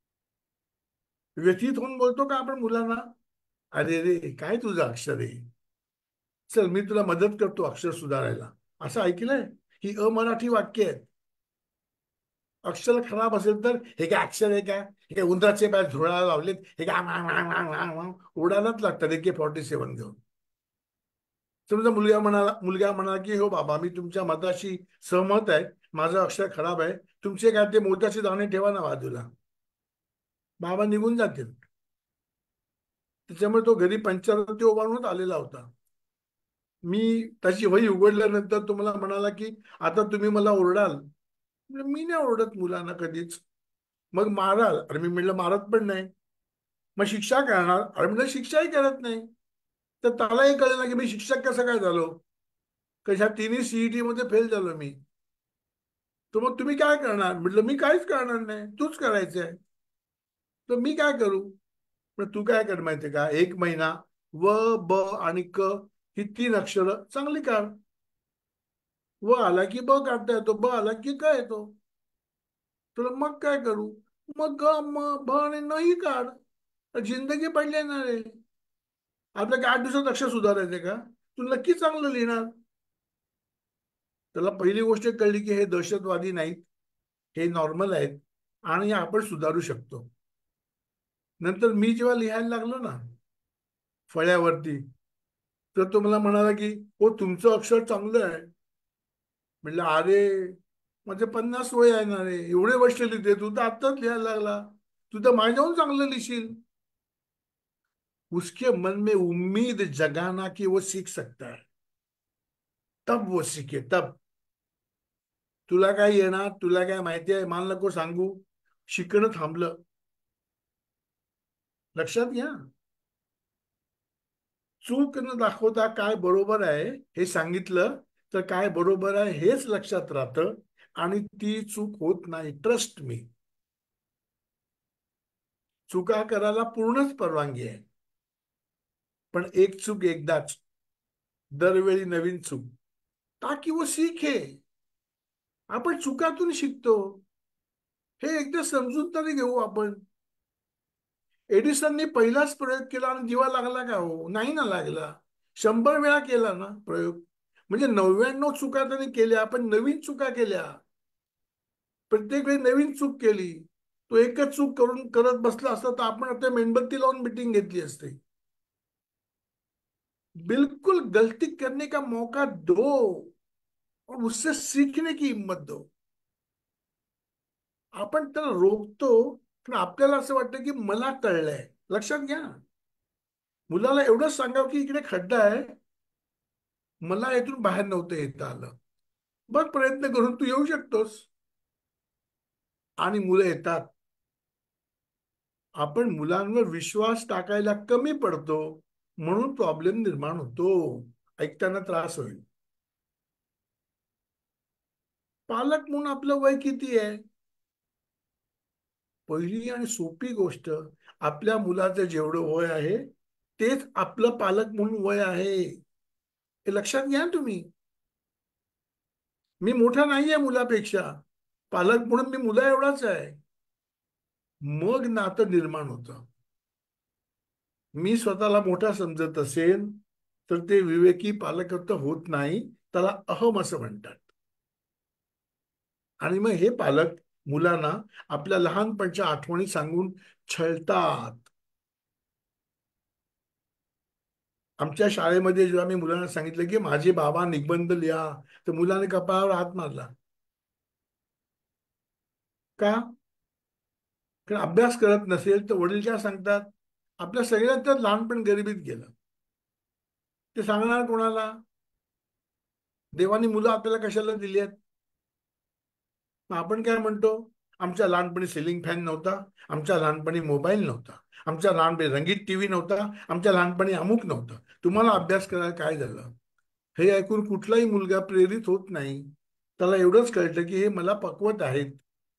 व्यथित होऊन बोलतो का आपण मुलांना? अरे रे काय तुझं अक्षर आहे, चल मी तुला मदत करतो अक्षर सुधारायला, असं ऐकलंय? ही अमराठी वाक्य आहेत. अक्षर खराब असेल तर हे काय अक्षर आहे काय, हे काय उंदराचे पाय झुरळायला लावलेत, हे काय उडायलाच लागतात ए के फॉर्टी सेव्हन घेऊन. समजा मुलगा म्हणाला मुलगा म्हणाला की हो बाबा मी तुमच्या मताशी सहमत आहे, माझं अक्षर खराब आहे, तुमचे काय ते मोत्याचे दाणे ठेवा ना बाजूला. बाबा निघून जातील. त्याच्यामुळे तो घरी पंचावरती उभारूनच आलेला होता. मी त्याची वही उघडल्यानंतर तो मला म्हणाला की आता तुम्ही मला ओरडाल. मी नाही ओरडत मुलांना कधीच. मग माराल, अरे मी म्हटलं मारत पण नाही. मग शिक्षा करणार, अरे म्हटलं शिक्षाही करत नाही. तर त्यालाही कळलं ना की मी शिक्षक कसं काय झालो, कशा तिन्ही सीईटी मध्ये फेल झालो मी. तर मग तुम्ही काय करणार, म्हटलं मी काहीच करणार नाही, तूच करायचंय. तर मी काय करू, पण तू काय कर माहितीये का, एक महिना व ब आणि क ही तीन अक्षरं चांगली काढ. व आला की ब काढता येतो, ब आला की क येतो. तर मग काय करू, मग ग म ब आणि न ही काढ. जिंदगी पडली ना रे. आपल्या काय आठ दिवसात अक्षर सुधारायचे का, तू नक्की चांगलं लिहिणार. त्याला पहिली गोष्ट कळली की हे दहशतवादी नाहीत, हे नॉर्मल आहेत आणि आपण सुधारू शकतो. नंतर मी जेव्हा लिहायला लागलो ना फळ्यावरती, तर तो मला म्हणाला की हो तुमचं अक्षर चांगलं आहे. म्हटलं अरे म्हणजे पन्नास वय आहे ना रे, एवढे वर्ष लिहिते, तू तर आत्ताच लिहायला लागला, तू तर माझ्याहून चांगलं लिहिशील. उसके मन में उम्मीद जगाना कि वो सीख सकता है, तब वो सीखे. तब तुला काय येणार, तुला काय माहिती आहे, मला नको सांगू. शिकणं थांबलं. लक्षात घ्या, चूक न दाखवता काय बरोबर आहे हे सांगितलं तर काय बरोबर आहे हेच लक्षात राहतं आणि ती चूक होत नाही. Trust me. चुका करायला पूर्णच परवानगी आहे, पण एक चूक एकदाच, दरवेळी नवीन चूक. ताकि वो सीखे. आपण चुकातून शिकतो हे एकदा समजून तरी घेऊ आपण. एडिसनने पहिलाच प्रयोग केला आणि दिवा लागला का हो, नाही ना लागला. शंभर वेळा केला ना प्रयोग, म्हणजे नव्याण्णव चुका त्यांनी केल्या, पण नवीन चुका केल्या. प्रत्येक वेळी नवीन चूक केली. तो एकच चूक करून करत बसला असता तर आपण आता मेणबत्ती लावून मीटिंग घेतली असते. बिल्कुल गलती करने का मौका दो और उससे सीखने की हिम्मत दो. आपण त्याला रोखतो पण आपल्याला असं वाटतं की मला कळलंय. लक्षात घ्या, मुलाला एवढंच सांगावं की इकडे खड्डा आहे, मला यातून बाहेर नव्हतं येता आलं, बघ प्रयत्न करून तू येऊ शकतोस. आणि मुलं येतात. आपण मुलांवर विश्वास टाकायला कमी पडतो म्हणून प्रॉब्लेम निर्माण होतो, ऐकताना त्रास होईल. पालक म्हणून आपलं वय किती आहे, पहिली आणि सोपी गोष्ट, आपल्या मुलाचं जेवढं वय आहे तेच आपलं पालक म्हणून वय आहे, हे लक्षात घ्या तुम्ही. मी मोठा नाहीये मुलापेक्षा, पालक म्हणून मी मुला एवढाच आहे. मग नातं निर्माण होतं. मी स्वतःला मोठा समजत असेल तर ते विवेकी पालकत्व होत नाही, त्याला अहम असं म्हणतात. आणि मग हे पालक मुलांना आपल्या लहानपणच्या आठवणी सांगून छळतात. आमच्या शाळेमध्ये जेव्हा मी मुलांना सांगितलं की माझे बाबा निबंध लिहा, तर मुलाने कपाळावर हात मारला. का? कारण अभ्यास करत नसेल तर वडील काय सांगतात, आपल्या सगळ्यांच लहानपण गरिबीत गेलं. ते सांगणार कोणाला? देवानी मुलं आपल्याला कशाला दिली आहेत? आपण काय म्हणतो, आमच्या लहानपणी सिलिंग फॅन नव्हता, आमच्या लहानपणी मोबाईल नव्हता, आमच्या लहानपणी रंगीत टीव्ही नव्हता, आमच्या लहानपणी अमुक नव्हतं, तुम्हाला अभ्यास करायला काय झालं? हे ऐकून कुठलाही मुलगा प्रेरित होत नाही. त्याला एवढंच कळतं की हे मला पकवत आहेत.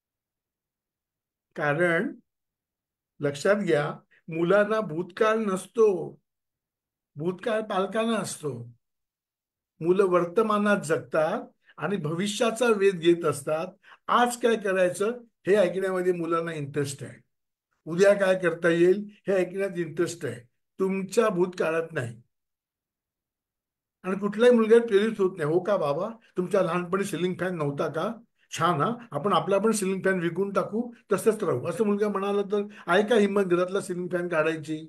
कारण लक्षात घ्या, मुलांना भूतकाळ नसतो, भूतकाळ पालकांना असतो. मुलं वर्तमानात जगतात आणि भविष्याचा वेध घेत असतात. आज काय करायचं हे ऐकण्यामध्ये मुलांना इंटरेस्ट आहे, उद्या काय करता येईल हे ऐकण्यात इंटरेस्ट आहे, तुमच्या भूतकाळात नाही. आणि कुठलाही मुलगा प्रेरित होत नाही, हो का बाबा तुमच्या लहानपणी सिलिंग फॅन नव्हता का, छान, हा आपण आपला आपण सिलिंग फॅन विकून टाकू, तसंच राहू, असं मुलगा म्हणाला तर आहे का हिंमत घरातला सिलिंग फॅन काढायची?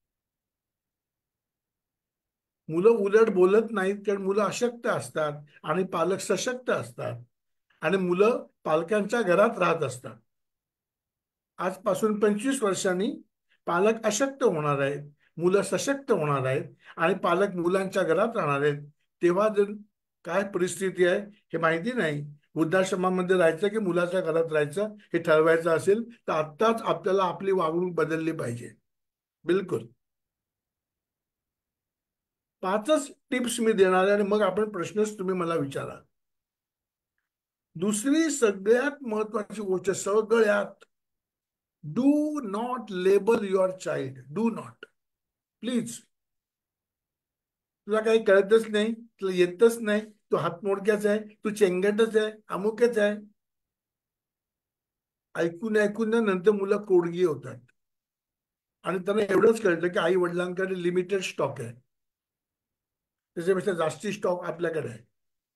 मुलं उलट बोलत नाहीत कारण मुलं अशक्त असतात आणि पालक सशक्त असतात आणि मुलं पालकांच्या घरात राहत असतात. आजपासून पंचवीस वर्षांनी पालक अशक्त होणार आहेत, मुलं सशक्त होणार आहेत आणि पालक मुलांच्या घरात राहणार आहेत. तेव्हा जर काय परिस्थिती आहे हे माहिती नाही. वृद्धाश्रमामध्ये राहायचं की मुलाच्या घरात राहायचं हे ठरवायचं असेल तर आत्ताच आपल्याला आपली वागणूक बदलली पाहिजे. बिलकुल. पाचच टिप्स मी देणार आहे आणि मग आपण प्रश्नच तुम्ही मला विचारा. दुसरी सगळ्यात महत्वाची गोष्ट, सगळ्यात, do not label your child. Do not, please. तुला काही कळतच नाही, तुला येतच नाही, तू हातमोडक्याच आहे, तू चेंगटच आहे, अमुकच आहे, ऐकून ऐकून ना नंतर मुलं कोडगी होतात आणि त्यांना एवढंच कळतं की आई वडिलांकडे लिमिटेड स्टॉक आहे, त्याच्यापेक्षा जास्ती स्टॉक आपल्याकडे आहे.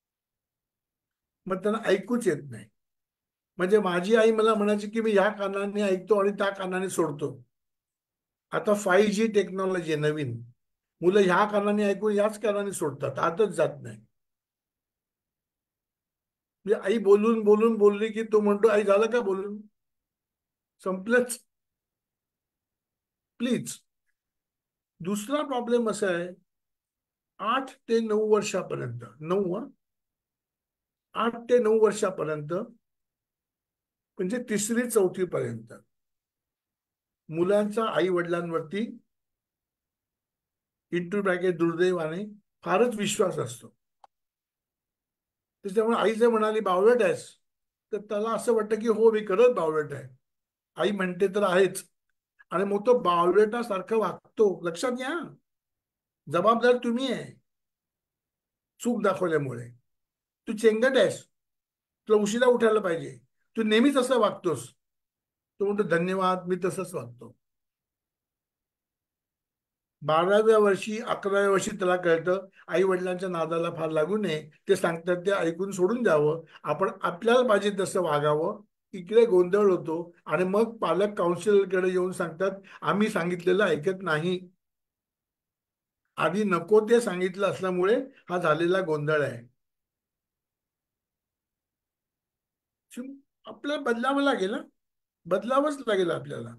मग त्यांना ऐकूच येत नाही. म्हणजे माझी आई मला म्हणायची की मी ह्या कानाने ऐकतो आणि त्या कानाने सोडतो. आता फाईव्ह जी टेक्नॉलॉजी आहे नवीन, मुलं ह्या कानाने ऐकून याच कानाने सोडतात, आतच जात नाही. म्हणजे आई बोलून बोलून बोलली की तो म्हणतो आई झालं का बोलून, संपलंच. प्लीज. दुसरा प्रॉब्लेम असा आहे, आठ ते नऊ वर्षापर्यंत, नऊ आठ ते नऊ वर्षापर्यंत म्हणजे तिसरी चौथी पर्यंत मुलांचा आई वडिलांवरती इंटू ब्रॅकेट दुर्दैवाने फारच विश्वास असतो. त्याच्यामुळे आई जर म्हणाली बावळट आहेस तर त्याला असं वाटतं की हो मी खरंच बावळट आहे, आई म्हणते तर आहेच, आणि मग तो बावळटासारखं वागतो. लक्षात घ्या, जबाबदार तुम्ही आहे चूक दाखवल्यामुळे. तू चेंगट आहेस, तुला उशिरा उठायला पाहिजे, तू नेहमीच असं वागतोस. तो म्हणतो धन्यवाद, मी तसंच वागतो. बाराव्या वर्षी अकराव्या वर्षी त्याला कळतं आई वडिलांच्या नादाला फार लागू नये, ते सांगतात ते ऐकून सोडून द्यावं, आपण आपल्याला पाहिजे तसं वागावं. इकडे गोंधळ होतो आणि मग पालक काउन्सिलरकडे येऊन सांगतात आम्ही सांगितलेलं ऐकत नाही. आधी नको ते सांगितलं असल्यामुळे हा झालेला गोंधळ आहे. आपल्याला बदलावं लागेल, बदलावंच लागेल आपल्याला.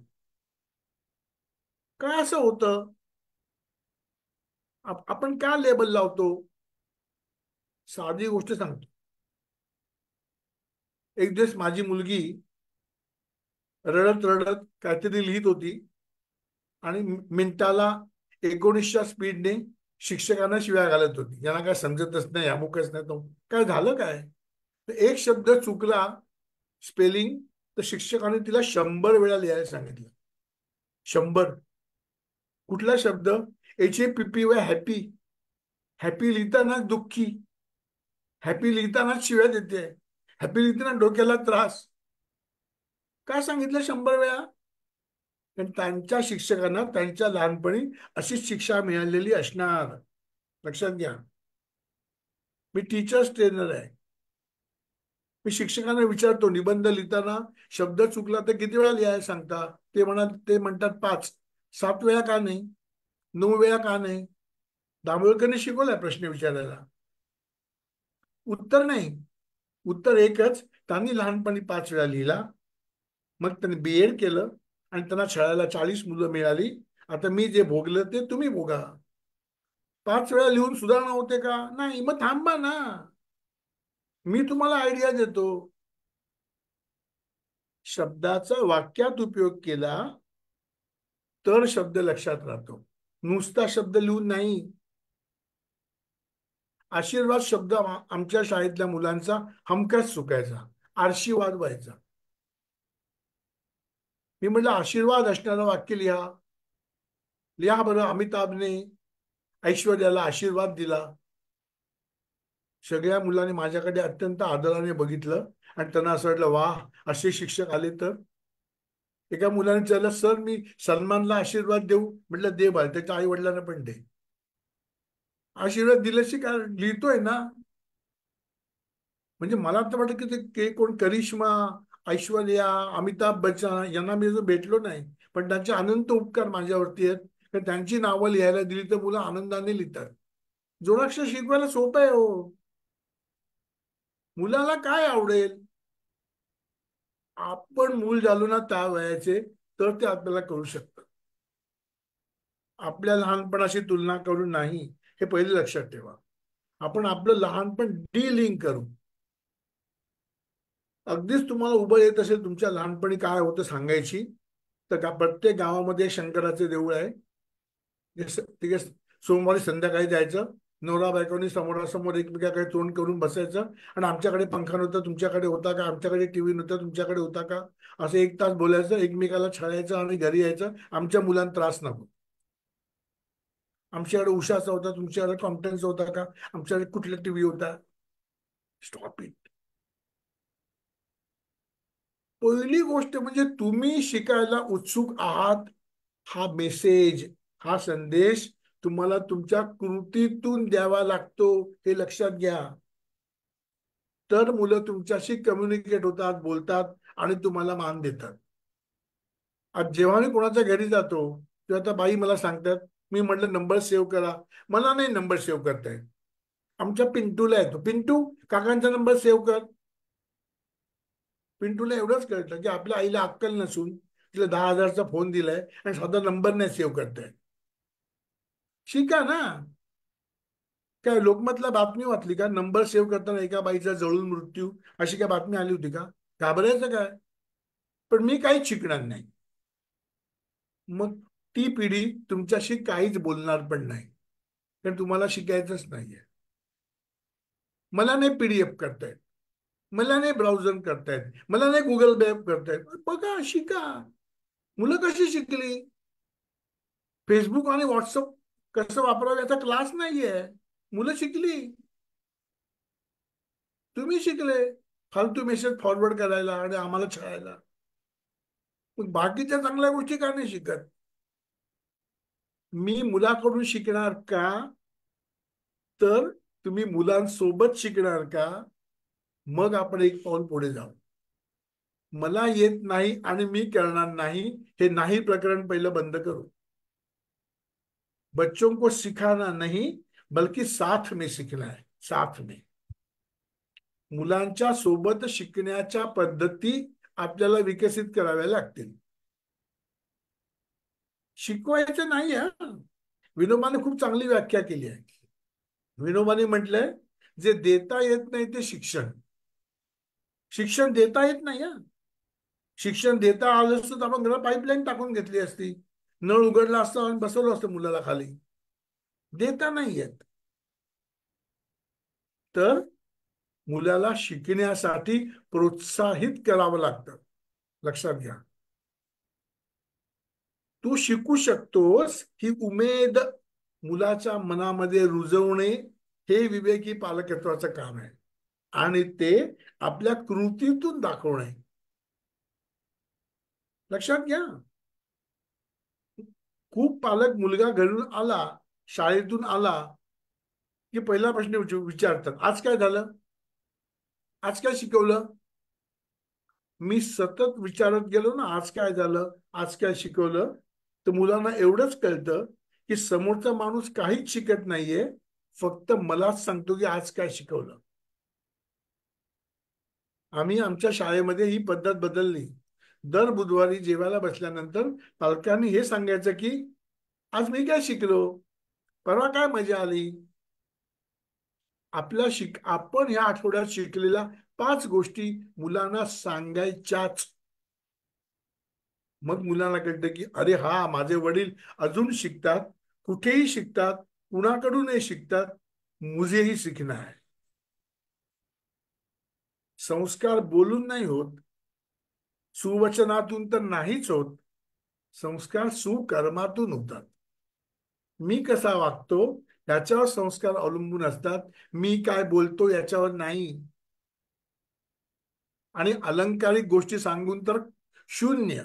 काय असं होतं, आपण का लेबल लावतो? साधी गोष्ट सांगतो. एक दिवस माझी मुलगी रडत रडत काहीतरी लिहित होती आणि मिनिटाला एकोणीसच्या स्पीडने शिक्षकांना शिव्या घालत होती. यांना काय समजतच नाही, अमुकच नाही, तो काय झालं काय, एक शब्द चुकला स्पेलिंग तर शिक्षकाने तिला शंभर वेळा लिहायला सांगितलं. शंभर. कुठला शब्द? H A P P Y, happy. Happy लिहिताना दुःखी, हॅपी लिहिताना शिव्या देते, हॅपी लिहिताना डोक्याला त्रास. काय सांगितलं शंभर वेळा? कारण त्यांच्या शिक्षकांना त्यांच्या लहानपणी अशीच शिक्षा मिळालेली असणार. लक्षात घ्या, मी टीचर्स ट्रेनर आहे. मी शिक्षकांना विचारतो निबंध लिहिताना शब्द चुकला तर किती वेळा लिहायला सांगता? ते म्हणत ते म्हणतात पाच. सात वेळा का नाही? नऊ वेळा का नाही? दाभोळकरने शिकवलाय प्रश्न विचारायला. उत्तर नाही, उत्तर एकच. त्यांनी लहानपणी पाच वेळा लिहिला, मग त्यांनी बी एड केलं आणि त्यांना शाळेला चाळीस मुलं मिळाली. आता मी जे भोगलं ते तुम्ही भोगा. पाच वेळा लिहून सुधारणा होते का? नाही. मग थांबा ना, मी तुम्हाला आयडिया देतो. शब्दाचा वाक्यात उपयोग केला तर शब्द लक्षात राहतो, नुसता शब्द लिहून नाही. आशीर्वाद शब्द आमच्या शाळेतल्या मुलांचा हमखास चुकायचा, आशीर्वाद व्हायचा. मी म्हटलं आशीर्वाद असणारं वाक्य लिहा. लिहा बरं, अमिताभने ऐश्वर्याला आशीर्वाद दिला. सगळ्या मुलांनी माझ्याकडे अत्यंत आदराने बघितलं आणि त्यांना असं वाटलं वा असे शिक्षक आले तर. एका मुलाने विचारलं सर मी सलमानला आशीर्वाद देऊ? म्हटलं दे बाळ, त्याच्या आई वडिलांना पण दे. आशीर्वाद दिल्याशी काय लिहितोय ना. म्हणजे मला तर वाटतं की ते के कोण करिश्मा, ऐश्वर्या, अमिताभ बच्चन यांना मी अजून भेटलो नाही, पण त्यांचे अनंत उपकार माझ्यावरती आहेत. तर त्यांची नावं लिहायला दिली तर मुलं आनंदाने लिहितात. जोडाक्षर शिकवायला सोपं आहे हो. मुलाला काय आवडेल आपण मूल झालो ना त्या वयाचे, तर ते आपल्याला करू शकतं. आपल्या लहानपणाशी तुलना करून नाही, हे पहिले लक्षात ठेवा. आपण आपलं लहानपण डीलिंक करू. अगदीच तुम्हाला उभं येत असेल तुमच्या लहानपणी काय होतं सांगायची, तर का प्रत्येक गावामध्ये शंकराचे देऊळ आहे. ठीक आहे, सोमवारी संध्याकाळी जायचं, नवरा बायकोनी समोरासमोर एकमेकाकडे तोंड करून बसायचं, आणि आमच्याकडे पंखा नव्हता तुमच्याकडे होता का, आमच्याकडे टीव्ही नव्हता तुमच्याकडे होता का, असं एक तास बोलायचं, एकमेकाला छळायचं आणि घरी यायचं. आमच्या मुलांना त्रास नको. आमच्याकडे उषाचा होता तुमच्याकडे कॉम्प्टनचा होता का, आमच्याकडे कुठला टीव्ही होता. Stop it. पहिली गोष्ट म्हणजे तुम्ही शिकायला उत्सुक आहात, हा मेसेज, हा संदेश तुम्हाला तुमच्या कृतीतून द्यावा लागतो, हे लक्षात घ्या. तर मुलं तुमच्याशी कम्युनिकेट होतात, बोलतात आणि तुम्हाला मान देतात. आज जेव्हा मी कोणाच्या घरी जातो तेव्हा आता बाई मला सांगतात, मी म्हटलं नंबर सेव्ह करा, मला नाही नंबर सेव्ह करता येत. आमच्या पिंटूला येतो, पिंटू काकांचा नंबर सेव्ह कर. पिंटूला एवढंच कळतं की आपल्या आईला अक्कल नसून तिला दहा हजारचा फोन दिलाय आणि साधा नंबर नाही सेव्ह करताय. शिका ना. काय लोकमतला बातमी वाचली का, नंबर सेव्ह करताना एका बाईचा जळून मृत्यू, अशी काय बातमी आली होती का? घाबरायचं काय? पण मी काहीच शिकणार नाही. मग ती पिढी तुमच्याशी काहीच बोलणार पण नाही, कारण तुम्हाला शिकायचंच नाहीये. मला नाही पीडीएफ करतायत, मला नाही ब्राउझर करतायत, मला नाही गुगल मॅप करतायत. बघा, शिका. मुलं कशी शिकली? फेसबुक आणि व्हॉट्सअप कसं वापरावं याचा क्लास नाहीये, मुलं शिकली. तुम्ही शिकले फालतू मेसेज फॉरवर्ड करायला आणि आम्हाला छळायला. मग बाकीच्या चांगल्या गोष्टी का नाही शिकत? मी मुलाकडून शिकणार का, तर तुम्ही मुलांसोबत शिकणार का? मग आपण एक पाऊल पुढे जाऊ. मला येत नाही आणि मी करणार नाही, हे नाही प्रकरण पहिलं बंद करू. बच्चों को सिखाना नहीं बल्कि साथ में सीखना है, साथ में. मुलांच्या सोबत शिकण्याच्या पद्धती आपल्याला विकसित कराव्या लागतील. शिकवायचं नाही. हा, विनोबाने खूप चांगली व्याख्या केली आहे. विनोबाने म्हटलंय, जे देता येत नाही ते शिक्षण. शिक्षण देता येत नाही. हा, शिक्षण देता आलं असतं तर आपण घरात पाईपलाईन टाकून घेतली असती, नळ उघडला असता आणि बसवलं असतं मुलाला खाली. देता नाही येत. तर मुलाला शिकण्यासाठी प्रोत्साहित करावं लागतं. लक्षात घ्या. तू शिकू शकतोस ही उमेद मुलाच्या मनामध्ये रुजवणे हे विवेकी पालकत्वाचं काम आहे, आणि ते आपल्या कृतीतून दाखवणे. लक्षात घ्या. खूप पालक मुलगा घरून आला, शाळेतून आला की पहिला प्रश्न विचारतात, आज काय झालं, आज काय शिकवलं. मी सतत विचारत गेलो ना, आज काय झालं, आज काय शिकवलं, तर मुलांना एवढंच कळतं की समोरचा माणूस काहीच शिकत नाहीये, फक्त मलाच सांगतो की आज काय शिकवलं. आम्ही आमच्या शाळेमध्ये ही पद्धत बदलली. दर बुधवारी जेवायला बसल्यानंतर पालकांनी हे सांगायचं की आज मी काय शिकलो, परवा काय मजा आली. आपल्या शिक आपण या आठवड्यात शिकलेल्या पाच गोष्टी मुलांना सांगायच्याच. मग मुलांना कळतं की अरे हा, माझे वडील अजून शिकतात, कुठेही शिकतात, कुणाकडूनही शिकतात, मुझेही सीखना है. संस्कार बोलून नाही होत, सुवचनातून तर नाहीच होत, संस्कार सुकर्मातून होतात. मी कसा वागतो याच्यावर संस्कार अवलंबून असतात, मी काय बोलतो याच्यावर नाही. आणि अलंकारिक गोष्टी सांगून तर शून्य.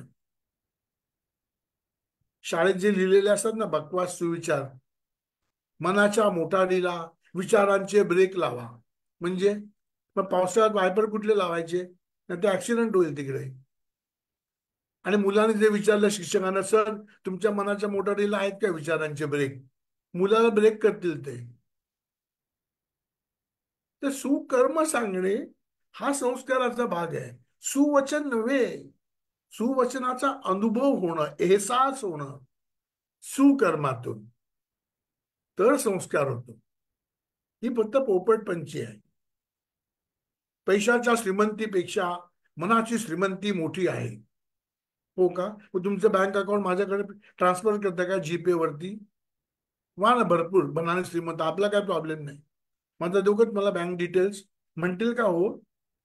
शाळेत जे लिहिलेले असतात ना बकवास सुविचार, मनाच्या मोटारीला विचारांचे ब्रेक लावा, म्हणजे मग पावसाळ्यात वायपर कुठले लावायचे, नाही तर ऍक्सिडेंट होईल तिकडे. आणि मुलांनी जे विचारलं शिक्षकांना, सर तुमच्या मनाच्या मोटारीला आहेत का विचारांचे ब्रेक, मुलाला ब्रेक करतील ते. तर सुकर्म सांगणे हा संस्काराचा भाग आहे. सुवचन नव्हे, सुवचनाचा अनुभव होणं, एहसास होणं सुकर्मातून, तर संस्कार होतो. ही फक्त पोपटपंची आहे. पैशाच्या श्रीमंतीपेक्षा मनाची श्रीमंती मोठी आहे. हो का? मग तुमचं बँक अकाउंट माझ्याकडे ट्रान्सफर करता का जीपे वरती? वा ना, भरपूर मनाने श्रीमंत, आपला काय प्रॉब्लेम नाही. माझा दोघत मला बँक डिटेल्स म्हणतील का हो?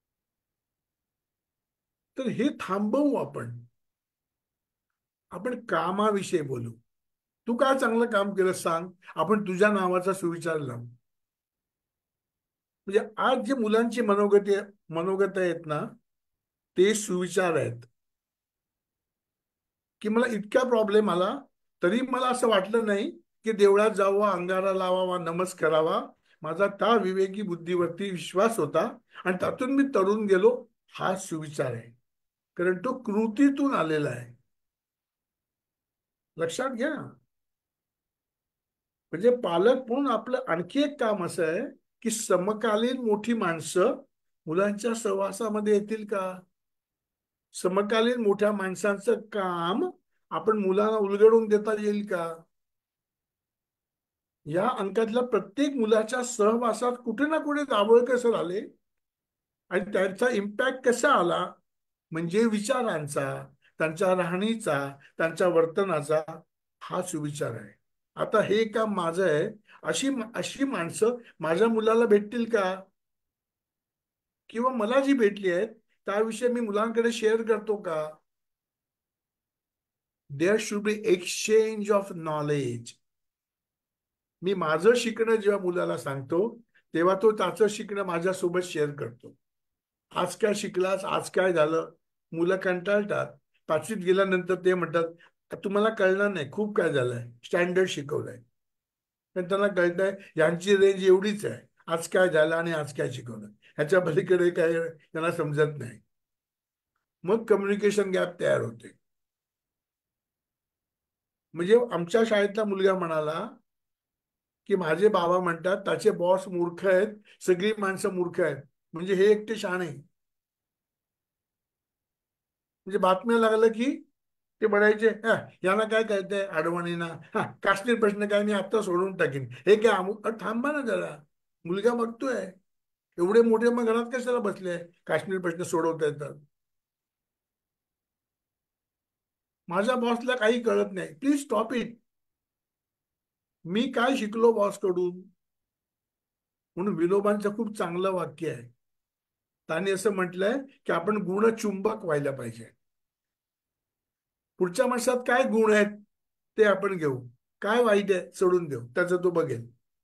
तर हे थांबवू आपण. आपण कामाविषयी बोलू. तू काय चांगलं काम केलं सांग, आपण तुझ्या नावाचा सुविचार लावू. म्हणजे आज जे मुलांची मनोगती मनोगत आहेत ना, ते सुविचार आहेत. की मला इतका प्रॉब्लेम आला तरी मला असं वाटलं नाही की देवळात जावं, अंगारा लावावा, नमस करावा. माझा त्या विवेकी बुद्धीवरती विश्वास होता आणि त्यातून मी तरुण गेलो. हा सुविचार आहे, कारण तो कृतीतून आलेला आहे. लक्षात घ्या. म्हणजे पालक म्हणून आपलं आणखी एक काम असं आहे की समकालीन मोठी माणसं मुलांच्या सहवासामध्ये येतील का? समकालीन मोठ्या माणसांचं काम आपण मुलांना उलगडून देता येईल का? या अंकातल्या प्रत्येक मुलाच्या सहवासात कुठे ना कुठे दाभोळकर सर आले आणि त्यांचा इम्पॅक्ट कसा आला, म्हणजे विचारांचा, त्यांच्या राहणीचा, त्यांच्या वर्तनाचा हा सुविचार आहे. आता हे काम माझं आहे. अशी अशी माणसं माझ्या मुलाला भेटतील का? किंवा मला जी भेटली आहेत त्याविषयी मी मुलांकडे शेअर करतो का? There should be exchange of knowledge. मी माझं शिकणं जेव्हा मुलाला सांगतो तेव्हा तो त्याचं शिकणं माझ्यासोबत शेअर करतो. आज काय शिकलास, आज काय झालं. मुलं कंटाळतात. पाचवीत गेल्यानंतर ते म्हणतात तुम्हाला कळणार नाही, खूप काय झालंय, स्टँडर्ड शिकवलंय. पण त्यांना कळतंय यांची रेंज एवढीच आहे, आज काय झालं आणि आज काय शिकवलं, ह्याच्या पलीकडे काय त्यांना समजत नाही. मग कम्युनिकेशन गॅप तयार होते. म्हणजे आमच्या शाळेतला मुलगा म्हणाला की माझे बाबा म्हणतात त्याचे बॉस मूर्ख आहेत, सगळी माणसं मूर्ख आहेत, म्हणजे हे एकटे शहाणे. म्हणजे बातम्या लागलं की ते म्हणायचे यांना काय कळतंय अडवाणीना, हा काश्मीर प्रश्न काय मी आता सोडून टाकीन, हे काय अमुक. थांबा ना जरा, मुलगा बघतोय. एवढे मोठे मग घरात कशाला बसले काश्मीर प्रश्न सोडवता येतात. माझ्या बॉसला काही कळत नाही, प्लीज स्टॉप इट. मी काय शिकलो बॉस कडून. म्हणून विनोबांचं खूप चांगलं वाक्य आहे. त्यांनी असं म्हटलंय की आपण गुणचुंबक व्हायला पाहिजे. पुढच्या माणसात काय गुण आहेत ते आपण घेऊ, काय वाईट आहे सोडून देऊ, त्याचं तो बघेल.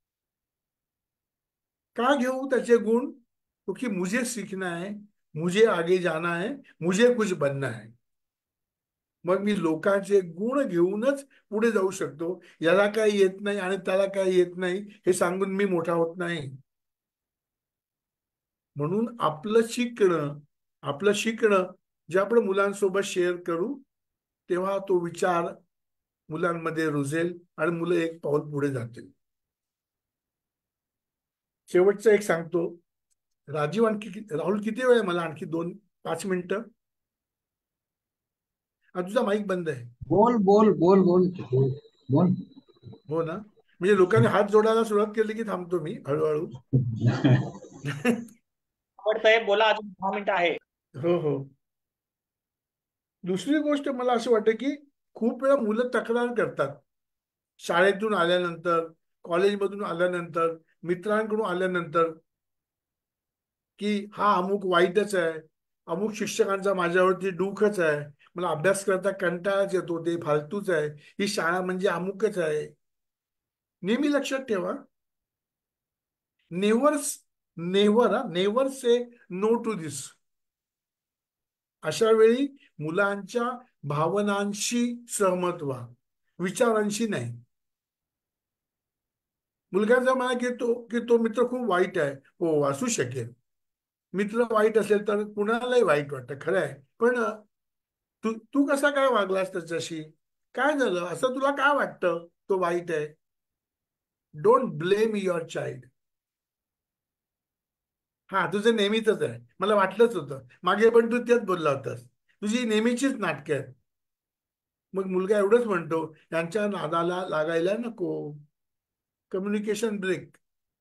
का घेऊ त्याचे गुण? क्योंकि मुझे सीखना है, मुझे आगे जाना है, मुझे कुछ बनना है. मग मी लोकांचे गुण घेऊनच पुढे जाऊ शकतो. याला काही येत नाही आणि त्याला काही येत नाही हे सांगून मी मोठा होत नाही. म्हणून आपलं शिकणं आपलं शिकणं जे आपण मुलांसोबत शेअर करू तेव्हा तो विचार मुलांमध्ये रुजेल आणि मुलं एक पाऊल पुढे जातील. शेवटचं एक सांगतो. राजीव आणखी राहुल किती वेळ आहे? मला आणखी दोन पाच मिनिटं. तुझा माईक बंद आहे. बोल बोल बोल बोल बोल बोल. हो ना, म्हणजे लोकांनी हात जोडायला सुरुवात केली की थांबतो मी हळूहळू. बोला, अजून दहा मिनिटं आहे. हो हो. दुसरी गोष्ट मला असं वाटतं की खूप वेळा मुलं तक्रार करतात शाळेतून आल्यानंतर, कॉलेजमधून आल्यानंतर, मित्रांकडून आल्यानंतर की हा अमुक वाईटच आहे, अमुक शिक्षकांचा माझ्यावरती दुःखच आहे, मला अभ्यास करता कंटाळाच येतो, ते फालतूच आहे, ही शाळा म्हणजे अमुकच आहे. नेहमी लक्षात ठेवा, never never never say no to this. अशा वेळी मुलांच्या भावनांशी सहमत व्हा, विचारांशी नाही. मुलगा जर मला की तो की तो मित्र खूप वाईट आहे, हो असू शकेल, मित्र वाईट असेल तर कुणालाही वाईट वाटतं, खरं आहे. पण तू तू कसा काय वागलास त्याच्याशी, काय झालं, असं तुला काय वाटतं तो वाईट आहे? Don't blame your child. हा, तुझं नेहमीच आहे, मला वाटलंच होतं मागे पण तू तेच बोलला होतास, तुझी नेहमीचीच नाटकं आहेत. मग मुलगा एवढंच म्हणतो, यांच्या नादाला लागायला नको. Communication break.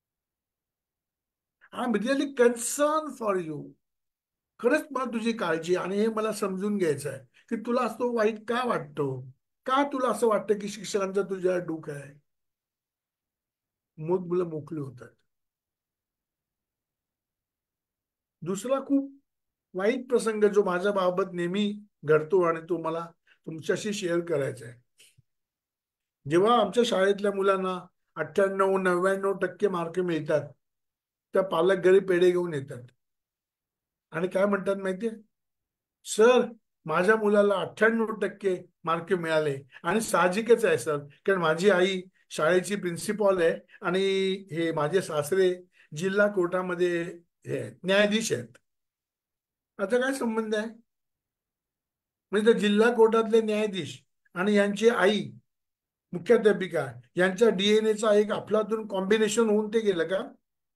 I am really concern for you. खरंच मला तुझी काळजी, आणि हे मला समजून घ्यायचं आहे की तुला असं वाईट का वाटतो, का तुला असं वाटतं की शिक्षकांचं तुझ्या डूक आहे. मग मुलं मोकळी होतात. दुसरा खूप वाईट प्रसंग जो माझ्या बाबत नेहमी घडतो आणि तो मला तुमच्याशी शेअर करायचा आहे. जेव्हा आमच्या शाळेतल्या मुलांना अठ्ठ्याण्णव नव्याण्णव टक्के मार्क मिळतात, त्या पालक घरी पेढे घेऊन येतात आणि काय म्हणतात माहितीये, सर माझ्या मुलाला अठ्ठ्याण्णव टक्के मार्क मिळाले. आणि साहजिकच आहे सर, कारण माझी आई शाळेची प्रिन्सिपॉल आहे आणि हे माझे सासरे जिल्हा कोर्टामध्ये हे न्यायाधीश आहेत. आता काय संबंध आहे? म्हणजे जिल्हा कोर्टातले न्यायाधीश आणि यांची आई मुख्याध्यापिका, यांच्या डीएनएचा एक अफलातून कॉम्बिनेशन होऊन ते गेलं का?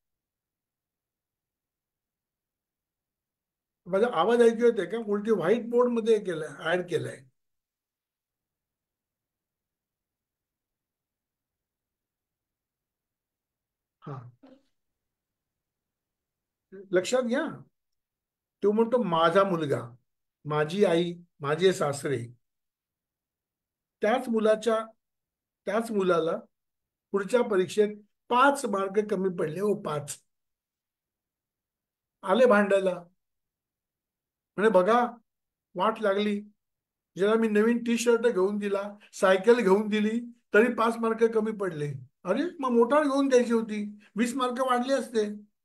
माझा आवाज ऐकू येते का? उलटी व्हाईट बोर्ड मध्ये केलंय, ऍड केलंय. हा, लक्षात घ्या. तो म्हणतो माझा मुलगा, माझी आई, माझे सासरे. त्याच मुलाच्या त्याच मुलाला पुढच्या परीक्षेत पाच मार्क कमी पडले. हो, पाच. आले भांडायला, म्हणजे बघा वाट लागली. ज्याला मी नवीन टी शर्ट घेऊन दिला, सायकल घेऊन दिली, तरी पाच मार्क कमी पडले. अरे मग मोटार घेऊन द्यायची होती, वीस मार्क वाढले असते.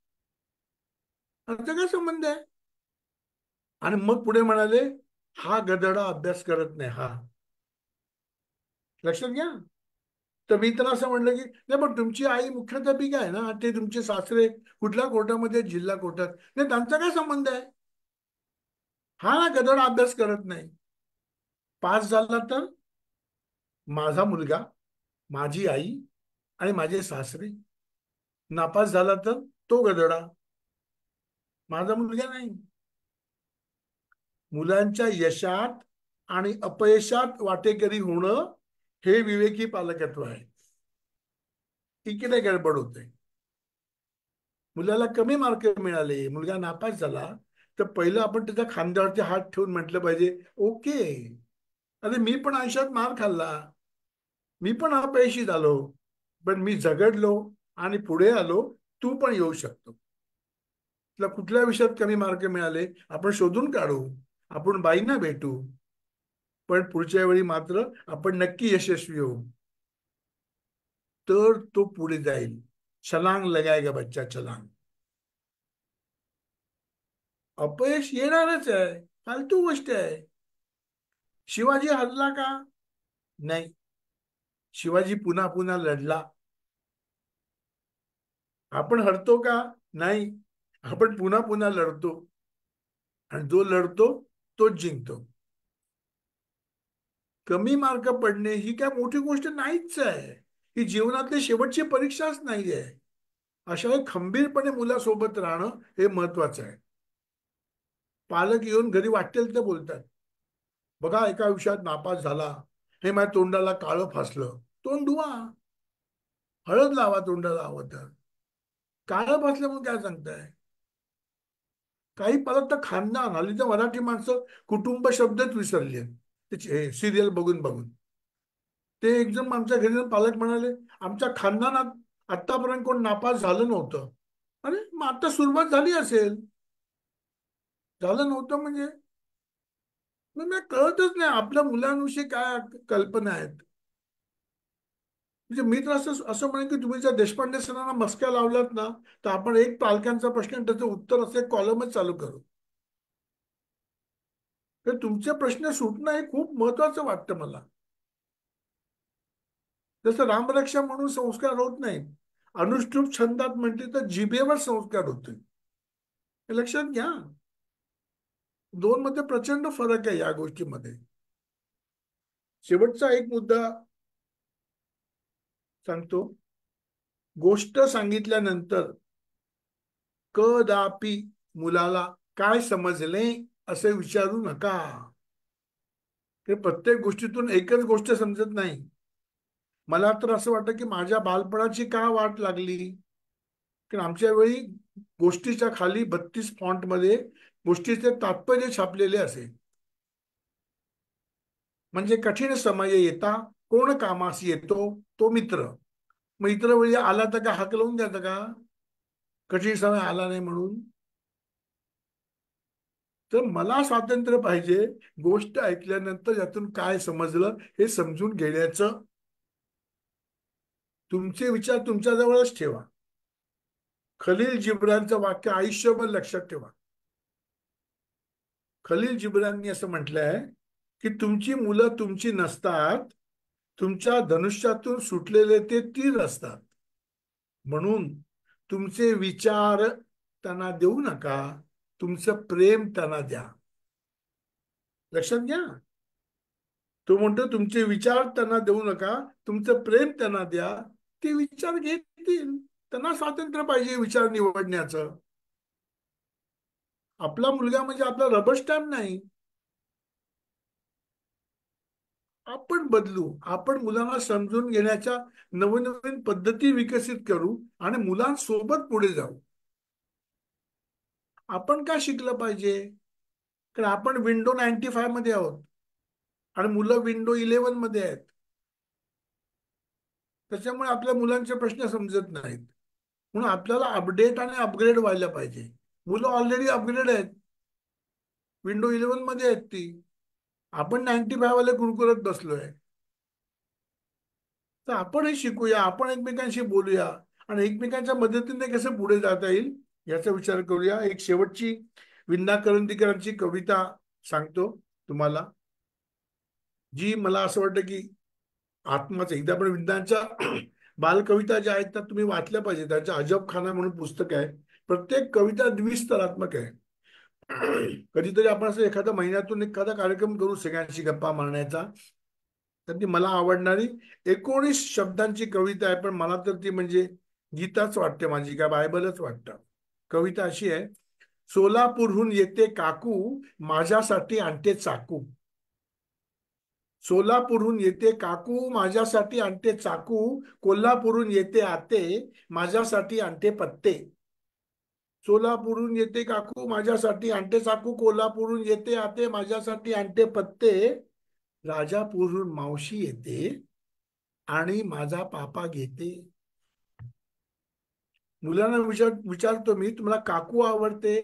आता काय संबंध आहे? आणि मग पुढे म्हणाले, हा गधडा अभ्यास करत नाही. हा, लक्षात घ्या. तर मी तर असं म्हणलं की नाही, पण तुमची आई मुख्याध्यापिका आहे ना, ते तुमचे सासरे कुठल्या कोर्टामध्ये, जिल्हा कोर्टात, नाही त्यांचा काय संबंध आहे? हा ना, गधडा अभ्यास करत नाही. पास झाला तर माझा मुलगा, माझी आई आणि माझे सासरे. नापास झाला तर तो गधडा, माझा मुलगा नाही. मुलांच्या यशात आणि अपयशात वाटेकरी होणं हे विवेकी पालकत्व आहे. इकडे गडबड होते. मुलाला कमी मार्क मिळाले, मुलगा नापास झाला, तर पहिलं आपण त्याच्या खांद्यावरती हात ठेवून म्हटलं पाहिजे, ओके, अरे मी पण आयुष्यात मार खाल्ला, मी पण अपयशी झालो, पण मी झगडलो आणि पुढे आलो, तू पण येऊ शकतो. तुला कुठल्या विषयात कमी मार्क मिळाले आपण शोधून काढू, आपण बाईंना भेटू, पण पुढच्या वेळी मात्र आपण नक्की यशस्वी होऊ. तर तो पुढे जाईल. छलांग लगाएगा बच्चा, छलांग. अपयश येणारच आहे, फालतू गोष्ट आहे. शिवाजी हरला का? नाही. शिवाजी पुन्हा पुन्हा लढला. आपण हरतो का? नाही. आपण पुन्हा पुन्हा लढतो, आणि जो लढतो तोच जिंकतो. कमी मार्क पडणे ही काय मोठी गोष्ट नाहीच आहे. ही जीवनातली शेवटची परीक्षाच नाही आहे. अशा वेळी खंबीरपणे मुलासोबत राहणं हे महत्वाचं आहे. पालक येऊन घरी वाटेल ते बोलतात, बघा एका विषयात नापास झाला, हे माझ्या तोंडाला काळं फासलं. तोंड धुवा, हळद लावा तोंडाला हवं तर. काळं फासलं म्हणून काय सांगताय? काही पालक तर खानदान, हल्ली तर मराठी माणसं कुटुंब शब्दच विसरले त्याचे सिरियल बघून बघून. ते एकदम आमच्या घरी पालक म्हणाले, आमच्या खानदानात आतापर्यंत कोण नापास झालं नव्हतं. अरे मग आता सुरुवात झाली असेल. झालं नव्हतं म्हणजे मला कळतच नाही आपल्या मुलांविषयी काय कल्पना आहेत. म्हणजे मी तर असं असं म्हणेन की तुम्ही जर देशपांडे सरांना मस्क्या लावलात ना, तर आपण एक पालकांचा प्रश्न त्याचं उत्तर असं एक कॉलमच चालू करू. तर तुमचे प्रश्न सुटणं हे खूप महत्वाचं वाटतं मला. जसं रामरक्षा म्हणून संस्कार होत नाही, अनुष्ठुप छंदात म्हटले तर जिभेवर संस्कार होते. हे लक्षात घ्या. दोन मध्ये प्रचंड फरक आहे या गोष्टीमध्ये. शेवटचा एक मुद्दा सांगतो. गोष्ट सांगितल्यानंतर कदापि मुलाला काय समजले असे विचारू नका. ते प्रत्येक गोष्टीतून एकच गोष्ट समजत नाही. मला तर असं वाटतं की माझ्या बालपणाची का वाट लागली, कारण आमच्या वेळी गोष्टीच्या खाली बत्तीस फॉन्ट मध्ये गोष्टीचे तात्पर्य छापलेले असे. म्हणजे कठीण समय येता कोण कामास येतो तो मित्र. मित्र म्हणजे आला तर का हाक लावून द्यायचं का, कठीण समय आला नाही म्हणून. तर मला स्वातंत्र्य पाहिजे गोष्ट ऐकल्यानंतर यातून काय समजलं हे समजून घेण्याचं. तुमचे विचार तुमच्या जवळच ठेवा. खलील जिब्रानचं वाक्य आयुष्यभर लक्षात ठेवा. खलील जिब्राननी असं म्हटलंय की तुमची मुलं तुमची नसतात, तुमच्या धनुष्यातून सुटलेले ते तीर असतात. म्हणून तुमचे विचार त्यांना देऊ नका, तुमचं प्रेम त्यांना द्या. लक्षात घ्या. तो म्हणतो तुमचे विचार त्यांना देऊ नका, तुमचं प्रेम त्यांना द्या. ते विचार घेतील. त्यांना स्वातंत्र्य पाहिजे विचार निवडण्याचं. आपला मुलगा म्हणजे आपला रबर स्टॅम्प नाही. आपण बदलू. आपण मुलांना समजून घेण्याच्या नवनवीन पद्धती विकसित करू आणि मुलांसोबत पुढे जाऊ. आपण काय शिकलं पाहिजे, कारण आपण विंडो नाईन्टी फाईव्ह मध्ये आहोत आणि मुलं विंडो इलेव्हन मध्ये आहेत. त्याच्यामुळे आपल्या मुलांचे प्रश्न समजत नाहीत. म्हणून आपल्याला अपडेट आणि अपग्रेड व्हायला पाहिजे. मुलं ऑलरेडी अपग्रेड आहेत, विंडो इलेव्हन मध्ये आहेत ती. आपण नाईन्टी फाईव्ह वाले कुरकुरत बसलोय. तर आपण हे शिकूया, आपण एकमेकांशी बोलूया आणि एकमेकांच्या मदतीने कसं पुढे जाता येईल याचा विचार करूया. एक शेवटची विंदा करंदीकरांची कविता सांगतो तुम्हाला, जी मला असं वाटतं की आत्माच. एकदा पण विंदांच्या बालकविता ज्या आहेत त्या तुम्ही वाचल्या पाहिजे. त्यांच्या अजबखाना म्हणून पुस्तक आहे. प्रत्येक कविता द्विस्तरात्मक आहे. कधीतरी आपण असं एखाद्या महिन्यातून एखादा कार्यक्रम करू सगळ्यांशी गप्पा मारण्याचा. तर ती मला आवडणारी एकोणीस शब्दांची कविता आहे, पण मला तर ती म्हणजे गीताच वाटते माझी, का बायबलच वाटतं. कविता अशी आहे. सोलापूरहून येते काकू माझ्यासाठी आणते चाकू. सोलापूरहून येते काकू माझ्यासाठी आणते चाकू, कोल्हापूरहून येते आते माझ्यासाठी आणते पत्ते. सोलापूरहून येते काकू माझ्यासाठी आणते चाकू, कोल्हापूरहून येते आते माझ्यासाठी आणते पत्ते. राजापूरहून मावशी येते आणि माझा पापा घेते. मुलांना विचार विचारतो मी, तुम्हाला काकू आवडते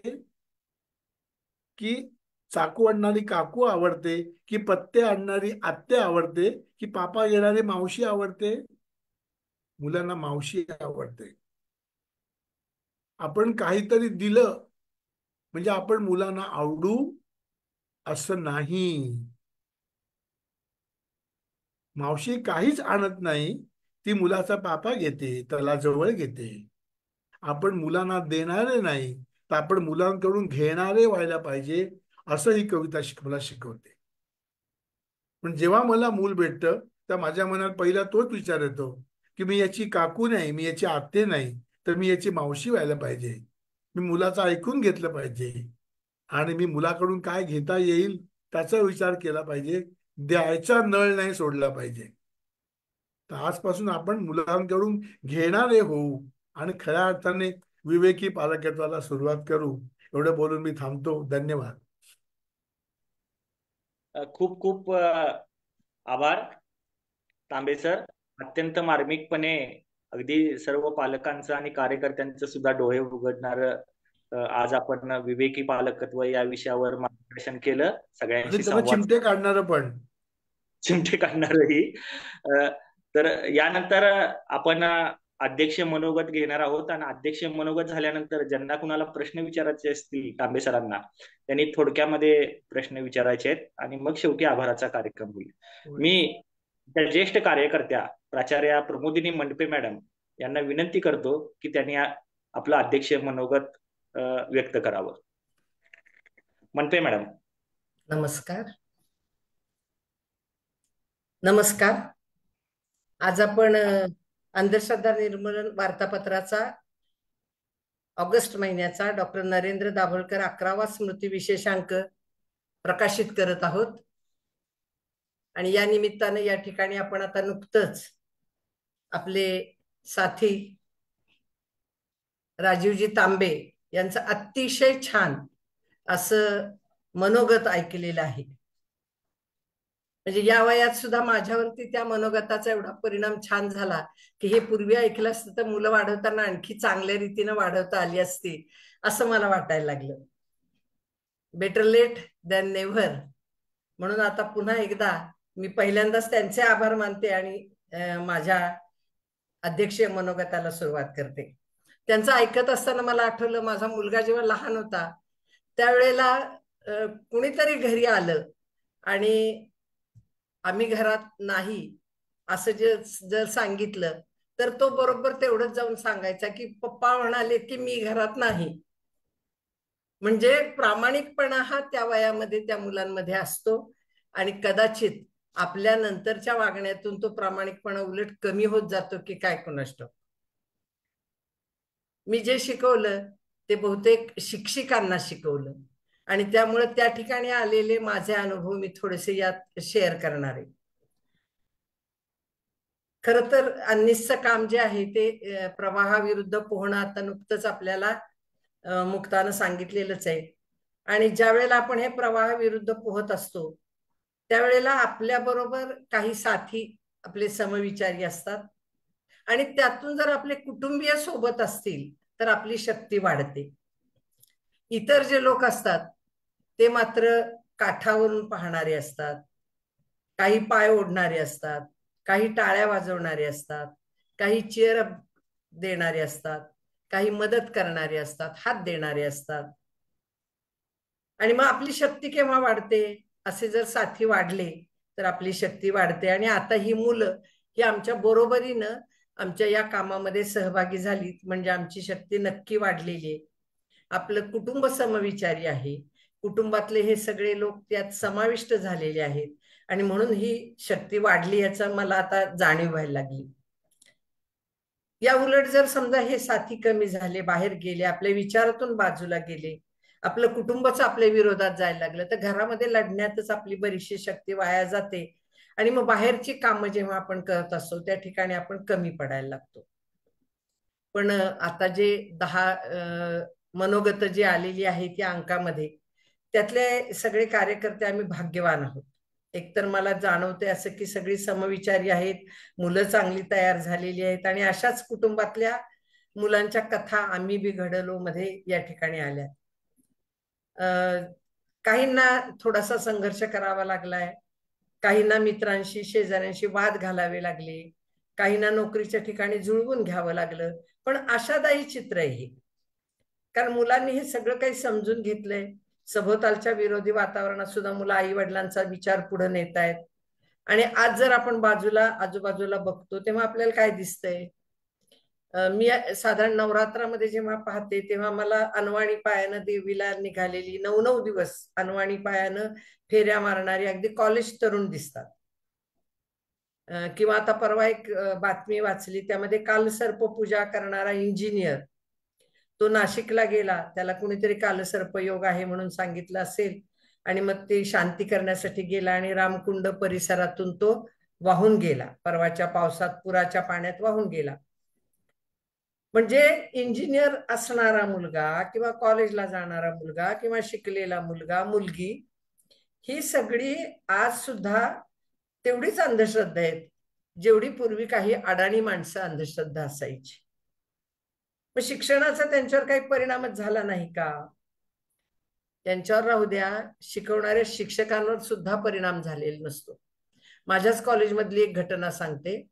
की चाकू आणणारी काकू आवडते, की पत्ते आणणारी आत्ते आवडते, की पापा घेणारी मावशी आवडते? मुलांना मावशी आवडते. आपण काहीतरी दिलं म्हणजे आपण मुलांना आवडू असं नाही. मावशी काहीच आणत नाही, ती मुलाचा पापा घेते, त्याला जवळ घेते. आपण मुलांना देणारे नाही तर आपण मुलांकडून घेणारे व्हायला पाहिजे, असं ही कविता शिक मला शिकवते. पण जेव्हा मला मूल भेटतं तर माझ्या मनात पहिला तोच विचार येतो की मी याची काकू नाही, मी याची आत्ते नाही, तर मी याची मावशी व्हायला पाहिजे. मी मुलाचं ऐकून घेतलं पाहिजे आणि मी मुलाकडून काय घेता येईल त्याचा विचार केला पाहिजे. द्यायचा नळ नाही सोडला पाहिजे. तर आजपासून आपण मुलांकडून घेणारे होऊ आणि खऱ्या अर्थाने विवेकी पालकत्वाला सुरुवात करू. एवढं बोलून मी थांबतो. धन्यवाद. खूप खूप आभार तांबे सर. अत्यंत मार्मिकपणे अगदी सर्व पालकांचं आणि कार्यकर्त्यांचं सुद्धा डोळे उघडणार आज आपण विवेकी पालकत्व या विषयावर मार्गदर्शन केलं. सगळ्यांशी संवाद, चिमटे काढणार पण चिमटे काढणारही. तर यानंतर आपण अध्यक्ष मनोगत घेणार आहोत आणि अध्यक्ष मनोगत झाल्यानंतर ज्यांना कुणाला प्रश्न विचारायचे असतील तांबे सरांना, त्यांनी थोडक्यामध्ये प्रश्न विचारायचे आहेत आणि मग शेवटी आभाराचा कार्यक्रम होईल. मी त्या ज्येष्ठ कार्यकर्त्या प्राचार्या प्रमोदिनी मंडपे मॅडम यांना विनंती करतो की त्यांनी आपलं अध्यक्ष मनोगत व्यक्त करावं. मनपे मॅडम. नमस्कार. नमस्कार. आज आपण अंधश्रद्धा निर्मूलन वार्तापत्राचा ऑगस्ट महिन्याचा डॉक्टर नरेंद्र दाभोळकर अकरावा स्मृती विशेषांक प्रकाशित करत आहोत. आणि या निमित्ताने या ठिकाणी आपण आता नुकतंच आपले साथी राजीवजी तांबे यांचं अतिशय छान असं मनोगत ऐकलेलं आहे. म्हणजे या वयात सुद्धा माझ्यावरती त्या मनोगताचा एवढा परिणाम छान झाला की हे पूर्वी ऐकलं असतं तर मुलं वाढवताना आणखी चांगल्या रीतीने वाढवता आली असती असं मला वाटायला लागलं. Better late than never. म्हणून आता पुन्हा एकदा मी पहिल्यांदाच त्यांचे आभार मानते आणि माझ्या अध्यक्षीय मनोगताला सुरुवात करते. त्यांचं ऐकत असताना मला आठवलं माझा मुलगा जेव्हा लहान होता त्यावेळेला कुणीतरी घरी आलं आणि आम्ही घरात नाही असं जे जर सांगितलं तर तो बरोबर तेवढंच जाऊन सांगायचा की पप्पा म्हणाले की मी घरात नाही. म्हणजे प्रामाणिकपणा हा त्या वयामध्ये त्या मुलांमध्ये असतो आणि कदाचित आपल्या नंतरच्या वागण्यातून तो प्रामाणिकपणा उलट कमी होत जातो की काय कोणास ठाऊक. मी जे शिकवलं ते बहुतेक शिक्षिकांना शिकवलं आणि त्यामुळे त्या ठिकाणी आलेले माझे अनुभव मी थोडेसे यात शेअर करणार आहे. खर तर अन्निसचं काम जे आहे ते प्रवाहाविरुद्ध पोहणं आता नुकतंच आपल्याला मुक्तानं सांगितलेलंच आहे. आणि ज्या वेळेला आपण हे प्रवाहाविरुद्ध पोहत असतो त्यावेळेला आपल्या बरोबर काही साथी आपले समविचारी असतात आणि त्यातून जर आपले कुटुंबीय सोबत असतील तर आपली शक्ती वाढते. इतर जे लोक असतात ते मात्र काठावरून पाहणारे असतात, काही पाय ओढणारे असतात, काही टाळ्या वाजवणारे असतात, काही चेअर देणारे असतात, काही मदत करणारे असतात, हात देणारे असतात. आणि मग आपली शक्ती केव्हा वाढते? असे जर साथी वाढले तर आपली शक्ती वाढते. आणि आता ही मुलं ही आमच्या बरोबरीनं आमच्या या कामामध्ये सहभागी झालीत म्हणजे आमची शक्ती नक्की वाढलेली आहे. आपलं कुटुंब समविचारी आहे, कुटुंबातले हे सगळे लोक त्यात समाविष्ट झालेले आहेत आणि म्हणून ही शक्ती वाढली याचा मला आता जाणीव व्हायला लागली. या उलट जर समजा हे साथी कमी झाले, बाहेर गेले, आपल्या विचारातून बाजूला गेले, आपलं कुटुंबच आपल्या विरोधात जायला लागलं तर घरामध्ये लढण्यातच आपली बरीचशी शक्ती वाया जाते आणि मग बाहेरची कामं जेव्हा आपण करत असतो त्या ठिकाणी आपण कमी पडायला लागतो. पण आता जे दहा मनोगत जी आलेली आहेत या अंकामध्ये त्यातले सगळे कार्यकर्ते आम्ही भाग्यवान आहोत. एकतर मला जाणवते असं की सगळी समविचारी आहेत, मुलं चांगली तयार झालेली आहेत आणि अशाच कुटुंबातल्या मुलांच्या कथा आम्ही बी घडलो मध्ये या ठिकाणी आल्या. काहींना थोडासा संघर्ष करावा लागलाय, काहींना मित्रांशी शेजाऱ्यांशी वाद घालावे लागले, काहींना नोकरीच्या ठिकाणी जुळवून घ्यावं लागलं. पण आशादायी चित्र आहे हे, कारण मुलांनी हे सगळं काही समजून घेतलंय. सभोवतालच्या विरोधी वातावरणात सुद्धा मुलं आई वडिलांचा विचार पुढे नेत आहेत. आणि आज जर आपण बाजूला आजूबाजूला बघतो तेव्हा आपल्याला काय दिसतंय? मी साधारण नवरात्रामध्ये जेव्हा पाहते तेव्हा मला अनवाणी पायानं देवीला निघालेली नऊ नऊ दिवस अनवाणी पायानं फेऱ्या मारणारी अगदी कॉलेज तरुण दिसतात. किंवा आता परवा एक बातमी वाचली त्यामध्ये कालसर्प पूजा करणारा इंजिनियर तो नाशिकला गेला, त्याला कुणीतरी कालसर्प योग आहे म्हणून सांगितलं असेल आणि मग ते शांती करण्यासाठी गेला आणि रामकुंड परिसरातून तो वाहून गेला. परवाच्या पावसात पुराच्या पाण्यात वाहून गेला. म्हणजे इंजिनियर असणारा मुलगा किंवा कॉलेजला जाणारा मुलगा किंवा शिकलेला मुलगा मुलगी ही सगळी आज सुद्धा तेवढीच अंधश्रद्धा आहेत जेवढी पूर्वी काही अडाणी माणसं अंधश्रद्धा असायची. मग शिक्षणाचा त्यांच्यावर काही परिणामच झाला नाही का? त्यांच्यावर राहू द्या, शिकवणाऱ्या शिक्षकांवर सुद्धा परिणाम झालेला नसतो. माझ्याच कॉलेजमधली एक घटना सांगते.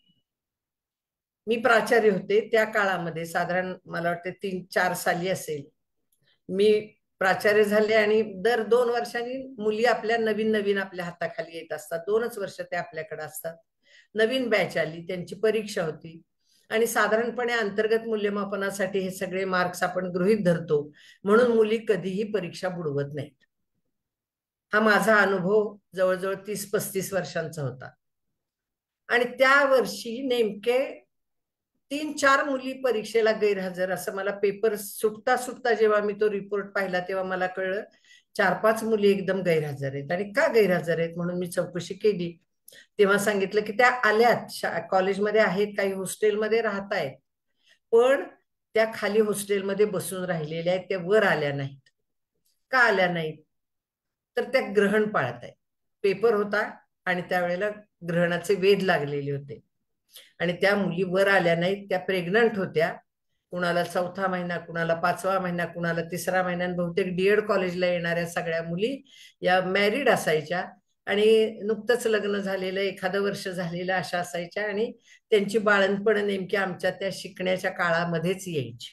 मी प्राचार्य होते त्या काळामध्ये, साधारण मला वाटते तीन चार साली असेल, मी प्राचार्य झाले आणि दर दोन वर्षांनी मुली आपल्या नवीन नवीन आपल्या हाताखाली येत असतात. दोनच वर्ष ते आपल्याकडे असतात. नवीन बॅच आली, त्यांची परीक्षा होती आणि साधारणपणे अंतर्गत मूल्यमापनासाठी हे सगळे मार्क्स आपण गृहीत धरतो, म्हणून मुली कधीही परीक्षा बुडवत नाहीत. हा माझा अनुभव जवळजवळ तीस पस्तीस वर्षांचा होता. आणि त्या वर्षी नेमके तीन चार मुली परीक्षेला गैरहजर, असं मला पेपर सुटता सुटता जेव्हा मी तो रिपोर्ट पाहिला तेव्हा मला कळलं चार पाच मुली एकदम गैरहजर आहेत. आणि का गैरहजर आहेत म्हणून मी चौकशी केली, तेव्हा सांगितलं की त्या आल्यात, कॉलेजमध्ये आहेत, काही हॉस्टेलमध्ये राहत आहेत, पण त्या खाली हॉस्टेलमध्ये बसून राहिलेल्या आहेत, त्या वर आल्या नाहीत. का आल्या नाहीत? तर त्या ग्रहण पाळत आहेत. पेपर होता आणि त्यावेळेला ग्रहणाचे वेध लागलेले होते आणि त्या मुली वर आल्या नाहीत. त्या प्रेग्नंट होत्या, कुणाला चौथा महिना, कुणाला पाचवा महिना, कुणाला तिसरा महिना. बहुतेक डीएड कॉलेजला येणाऱ्या सगळ्या मुली या मॅरिड असायच्या आणि नुकतंच लग्न झालेलं, एखादं वर्ष झालेलं अशा असायच्या आणि त्यांची बाळंतपण नेमकी आमच्या त्या शिकण्याच्या काळामध्येच यायची.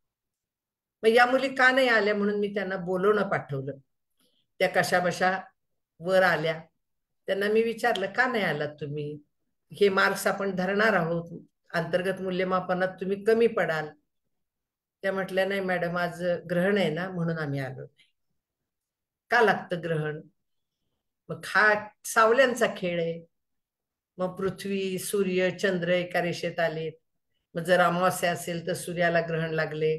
मग या मुली का नाही आल्या म्हणून मी त्यांना बोलवणं पाठवलं. त्या कशा बशा वर आल्या. त्यांना मी विचारलं का नाही आलात तुम्ही, हे मार्क्स आपण धरणार आहोत, अंतर्गत मूल्यमापनात तुम्ही कमी पडाल. त्या म्हटल्या नाही मॅडम, आज ग्रहण आहे ना म्हणून आम्ही आलो नाही. का लागतं ग्रहण? मग हा सावल्यांचा खेळ आहे. मग पृथ्वी, सूर्य, चंद्र एका रेषेत आलेत. मग जर अमावास्या असेल तर सूर्याला ग्रहण लागले,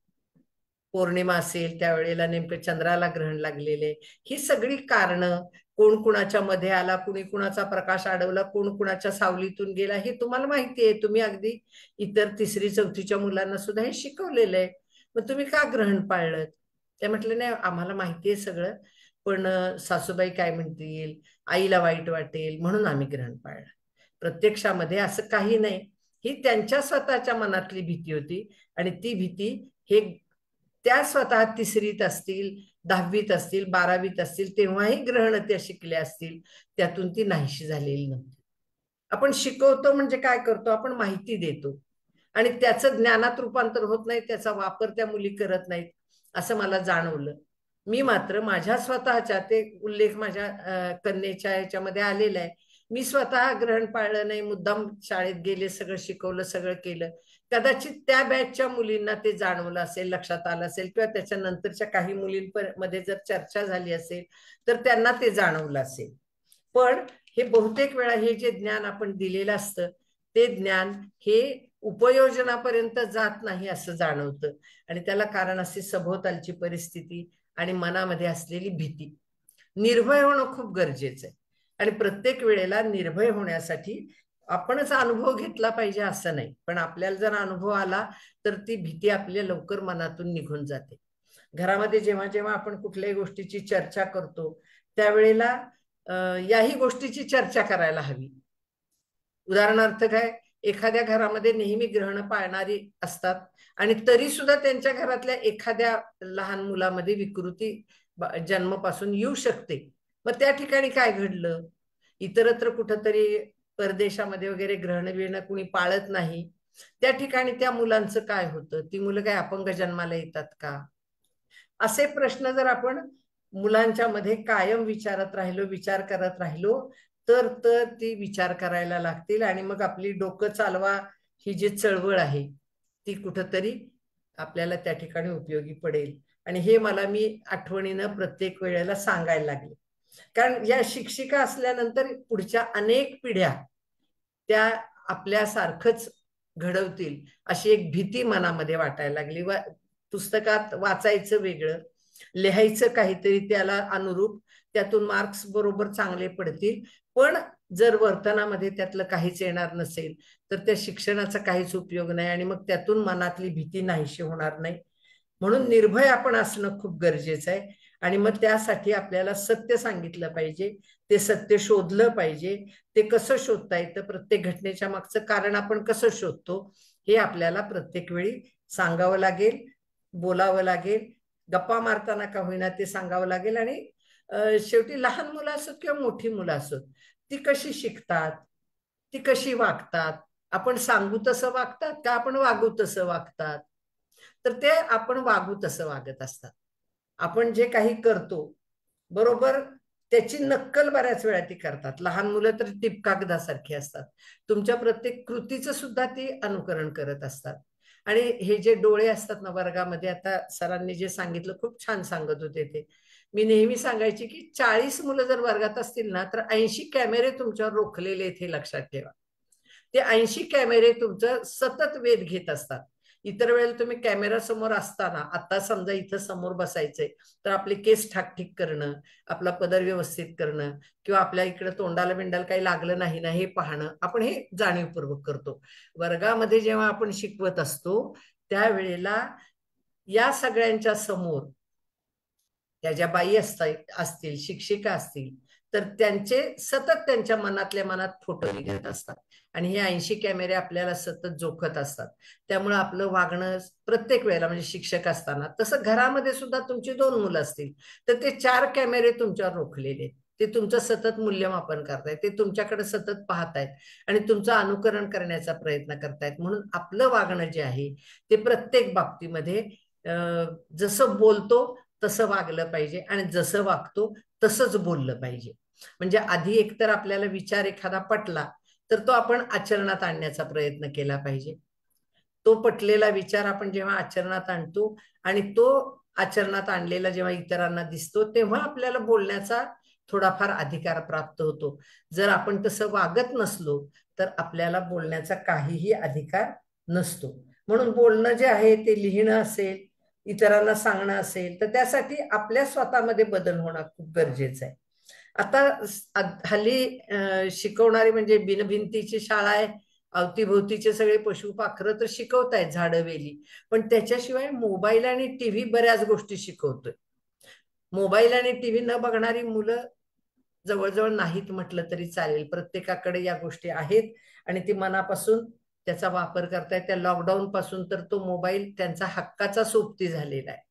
पौर्णिमा असेल त्यावेळेला नेमकं चंद्राला ग्रहण लागलेले. ही सगळी कारणं, कोण कुणाच्या मध्ये आला, कुणी कुणाचा प्रकाश अडवला, कोण कुणाच्या सावलीतून गेला, हे तुम्हाला माहिती आहे. तुम्ही अगदी इतर तिसरी चौथीच्या मुलांना सुद्धा हे शिकवलेलं आहे. मग तुम्ही का ग्रहण पाळलं? ते म्हटलं नाही आम्हाला माहिती आहे सगळं, पण सासूबाई काय म्हणतील, आईला वाईट वाटेल म्हणून आम्ही ग्रहण पाळलं. प्रत्यक्षामध्ये असं काही नाही. ही त्यांच्या स्वतःच्या मनातली भीती होती आणि ती भीती हे त्या स्वतः तिसरीत असतील, दहावीत असतील, बारावीत असतील, तेव्हाही ग्रहण त्या शिकल्या असतील, त्यातून ती नाहीशी झालेली नव्हती. आपण शिकवतो म्हणजे काय करतो, आपण माहिती देतो आणि त्याचं ज्ञानात रूपांतर होत नाही, त्याचा वापर त्या मुली करत नाहीत असं मला जाणवलं. मी मात्र माझ्या स्वतःच्या, ते उल्लेख माझ्या कन्येच्या याच्यामध्ये आलेला आहे, मी स्वतः ग्रहण पाळलं नाही, मुद्दाम शाळेत गेले, सगळं शिकवलं, सगळं केलं. कदाचित त्या बॅचच्या मुलींना ते जाणवलं असेल, लक्षात आलं असेल, किंवा त्याच्यानंतरच्या काही मुलींमध्ये जर चर्चा झाली असेल तर त्यांना ते जाणवलं असेल. पण हे बहुतेक वेळा हे जे ज्ञान आपण दिलेलं असतं ते ज्ञान हे उपयोजनापर्यंत जात नाही असं जाणवतं आणि त्याला कारण असे सभोवतालची परिस्थिती आणि मनामध्ये असलेली भीती. निर्भय होणं खूप गरजेचं आहे आणि प्रत्येक वेळेला निर्भय होण्यासाठी आपणच अनुभव घेतला पाहिजे असं नाही, पण आपल्याला जर अनुभव आला तर ती भीती आपल्या लवकर मनातून निघून जाते. घरामध्ये जेव्हा जेव्हा आपण कुठल्याही गोष्टीची चर्चा करतो त्यावेळेला याही गोष्टीची चर्चा करायला हवी. उदाहरणार्थ काय, एखाद्या घरामध्ये नेहमी ग्रहण पाळणारी असतात आणि तरी सुद्धा त्यांच्या घरातल्या एखाद्या लहान मुलामध्ये विकृती जन्मापासून येऊ शकते. मग त्या ठिकाणी काय घडलं, इतरत्र कुठंतरी परदेशामध्ये वगैरे ग्रहण बिहणं कुणी पाळत नाही, त्या ठिकाणी त्या मुलांचं काय होतं, ती मुलं काय अपंग जन्माला येतात का, असे प्रश्न जर आपण मुलांच्या मध्ये कायम विचारत राहिलो, विचार करत राहिलो तर तर ती विचार करायला लागतील आणि मग आपली डोकं चालवा ही जी चळवळ आहे ती कुठंतरी आपल्याला त्या ठिकाणी उपयोगी पडेल. आणि हे मला मी आठवणीनं प्रत्येक वेळेला सांगायला लागले, कारण या शिक्षिका असल्यानंतर पुढच्या अनेक पिढ्या त्या आपल्यासारखंच घडवतील अशी एक भीती मनामध्ये वाटायला लागली. वा पुस्तकात वाचायचं वेगळं, लिहायचं काहीतरी त्याला अनुरूप, त्यातून मार्क्स बरोबर चांगले पडतील, पण जर वर्तनामध्ये त्यातलं काहीच येणार नसेल तर त्या शिक्षणाचा काहीच उपयोग नाही आणि मग त्यातून मनातली भीती नाहीशी होणार नाही. म्हणून निर्भय आपण असणं खूप गरजेचं आहे आणि मग त्यासाठी आपल्याला सत्य सांगितलं पाहिजे, ते सत्य शोधलं पाहिजे. ते कसं शोधता येतं, प्रत्येक घटनेच्या मागचं कारण आपण कसं शोधतो हे आपल्याला प्रत्येक वेळी सांगावं लागेल, बोलावं लागेल, गप्पा मारताना का होईना ते सांगावं लागेल. आणि शेवटी लहान मुलं असोत किंवा मोठी मुलं असोत ती कशी शिकतात, ती कशी वागतात, आपण सांगू तसं वागतात का आपण वागू तसं वागतात, तर ते आपण वागू तसं वागत असतात. आपण जे काही करतो बरोबर त्याची नक्कल बऱ्याच वेळा ती करतात. लहान मुलं तर टिपकागदासारखी असतात. तुमच्या प्रत्येक कृतीचं सुद्धा ती अनुकरण करत असतात. आणि हे जे डोळे असतात ना वर्गामध्ये, आता सरांनी जे सांगितलं खूप छान सांगत होते ते. मी नेहमी सांगायची की चाळीस मुलं जर वर्गात असतील ना तर ऐंशी कॅमेरे तुमच्यावर रोखलेले आहेत हे लक्षात ठेवा. ते ऐंशी कॅमेरे तुमचं सतत वेध घेत असतात. इतर वेळेला तुम्ही कॅमेरा समोर असताना, आता समजा इथं समोर बसायचंय तर आपले केस ठाकठीक करणं, आपला पदर व्यवस्थित करणं, किंवा आपल्या इकडे तोंडाला बिंडाला काही लागलं नाही ना हे पाहणं, आपण हे जाणीवपूर्वक करतो. वर्गामध्ये जेव्हा आपण शिकवत असतो त्यावेळेला या सगळ्यांच्या समोर त्या ज्या बाई असतील, शिक्षिका असतील, तर त्यांचे सतत त्यांच्या मनातल्या मनात फोटो निघत असतात. आणि हे ऐंशी कॅमेरे आपल्याला सतत जोखत असतात. त्यामुळे आपलं वागणं प्रत्येक वेळेला, म्हणजे शिक्षक असताना, तसं घरामध्ये सुद्धा तुमची दोन मुलं असतील तर ते चार कॅमेरे तुमच्यावर रोखलेले, ते तुमचं सतत मूल्यमापन करतायत, ते तुमच्याकडे सतत पाहतायत आणि तुमचं अनुकरण करण्याचा प्रयत्न करतायत. म्हणून आपलं वागणं जे आहे ते प्रत्येक बाबतीमध्ये अं जसं बोलतो तसं वागलं पाहिजे आणि जसं वागतो तसंच बोललं पाहिजे. म्हणजे आधी एकतर आपल्याला विचार एखादा पटला तर तो आपण आचरणात आणण्याचा प्रयत्न केला पाहिजे. तो पटलेला विचार आपण जेव्हा आचरणात आणतो आणि तो आचरणात आणलेला जेव्हा इतरांना दिसतो तेव्हा आपल्याला बोलण्याचा थोडाफार अधिकार प्राप्त होतो. जर आपण तसं वागत नसलो तर आपल्याला बोलण्याचा काहीही अधिकार नसतो. म्हणून बोलणं जे आहे ते लिहिणं असेल, इतरांना सांगणं असेल, तर त्यासाठी आपल्या स्वतःमध्ये बदल होणं खूप गरजेचं आहे. आता हल्ली शिकवणारी म्हणजे बिनभिंतीची शाळा आहे, अवतीभोवतीचे सगळे पशु पाखरं तर शिकवतायत, झाडं वेली, पण त्याच्याशिवाय मोबाईल आणि टीव्ही बऱ्याच गोष्टी शिकवतोय. मोबाईल आणि टीव्ही न बघणारी मुलं जवळजवळ नाहीत म्हटलं तरी चालेल. प्रत्येकाकडे या गोष्टी आहेत आणि ती मनापासून त्याचा वापर करतायत. त्या लॉकडाऊन पासून तर तो मोबाईल त्यांचा हक्काचा सोबती झालेला आहे.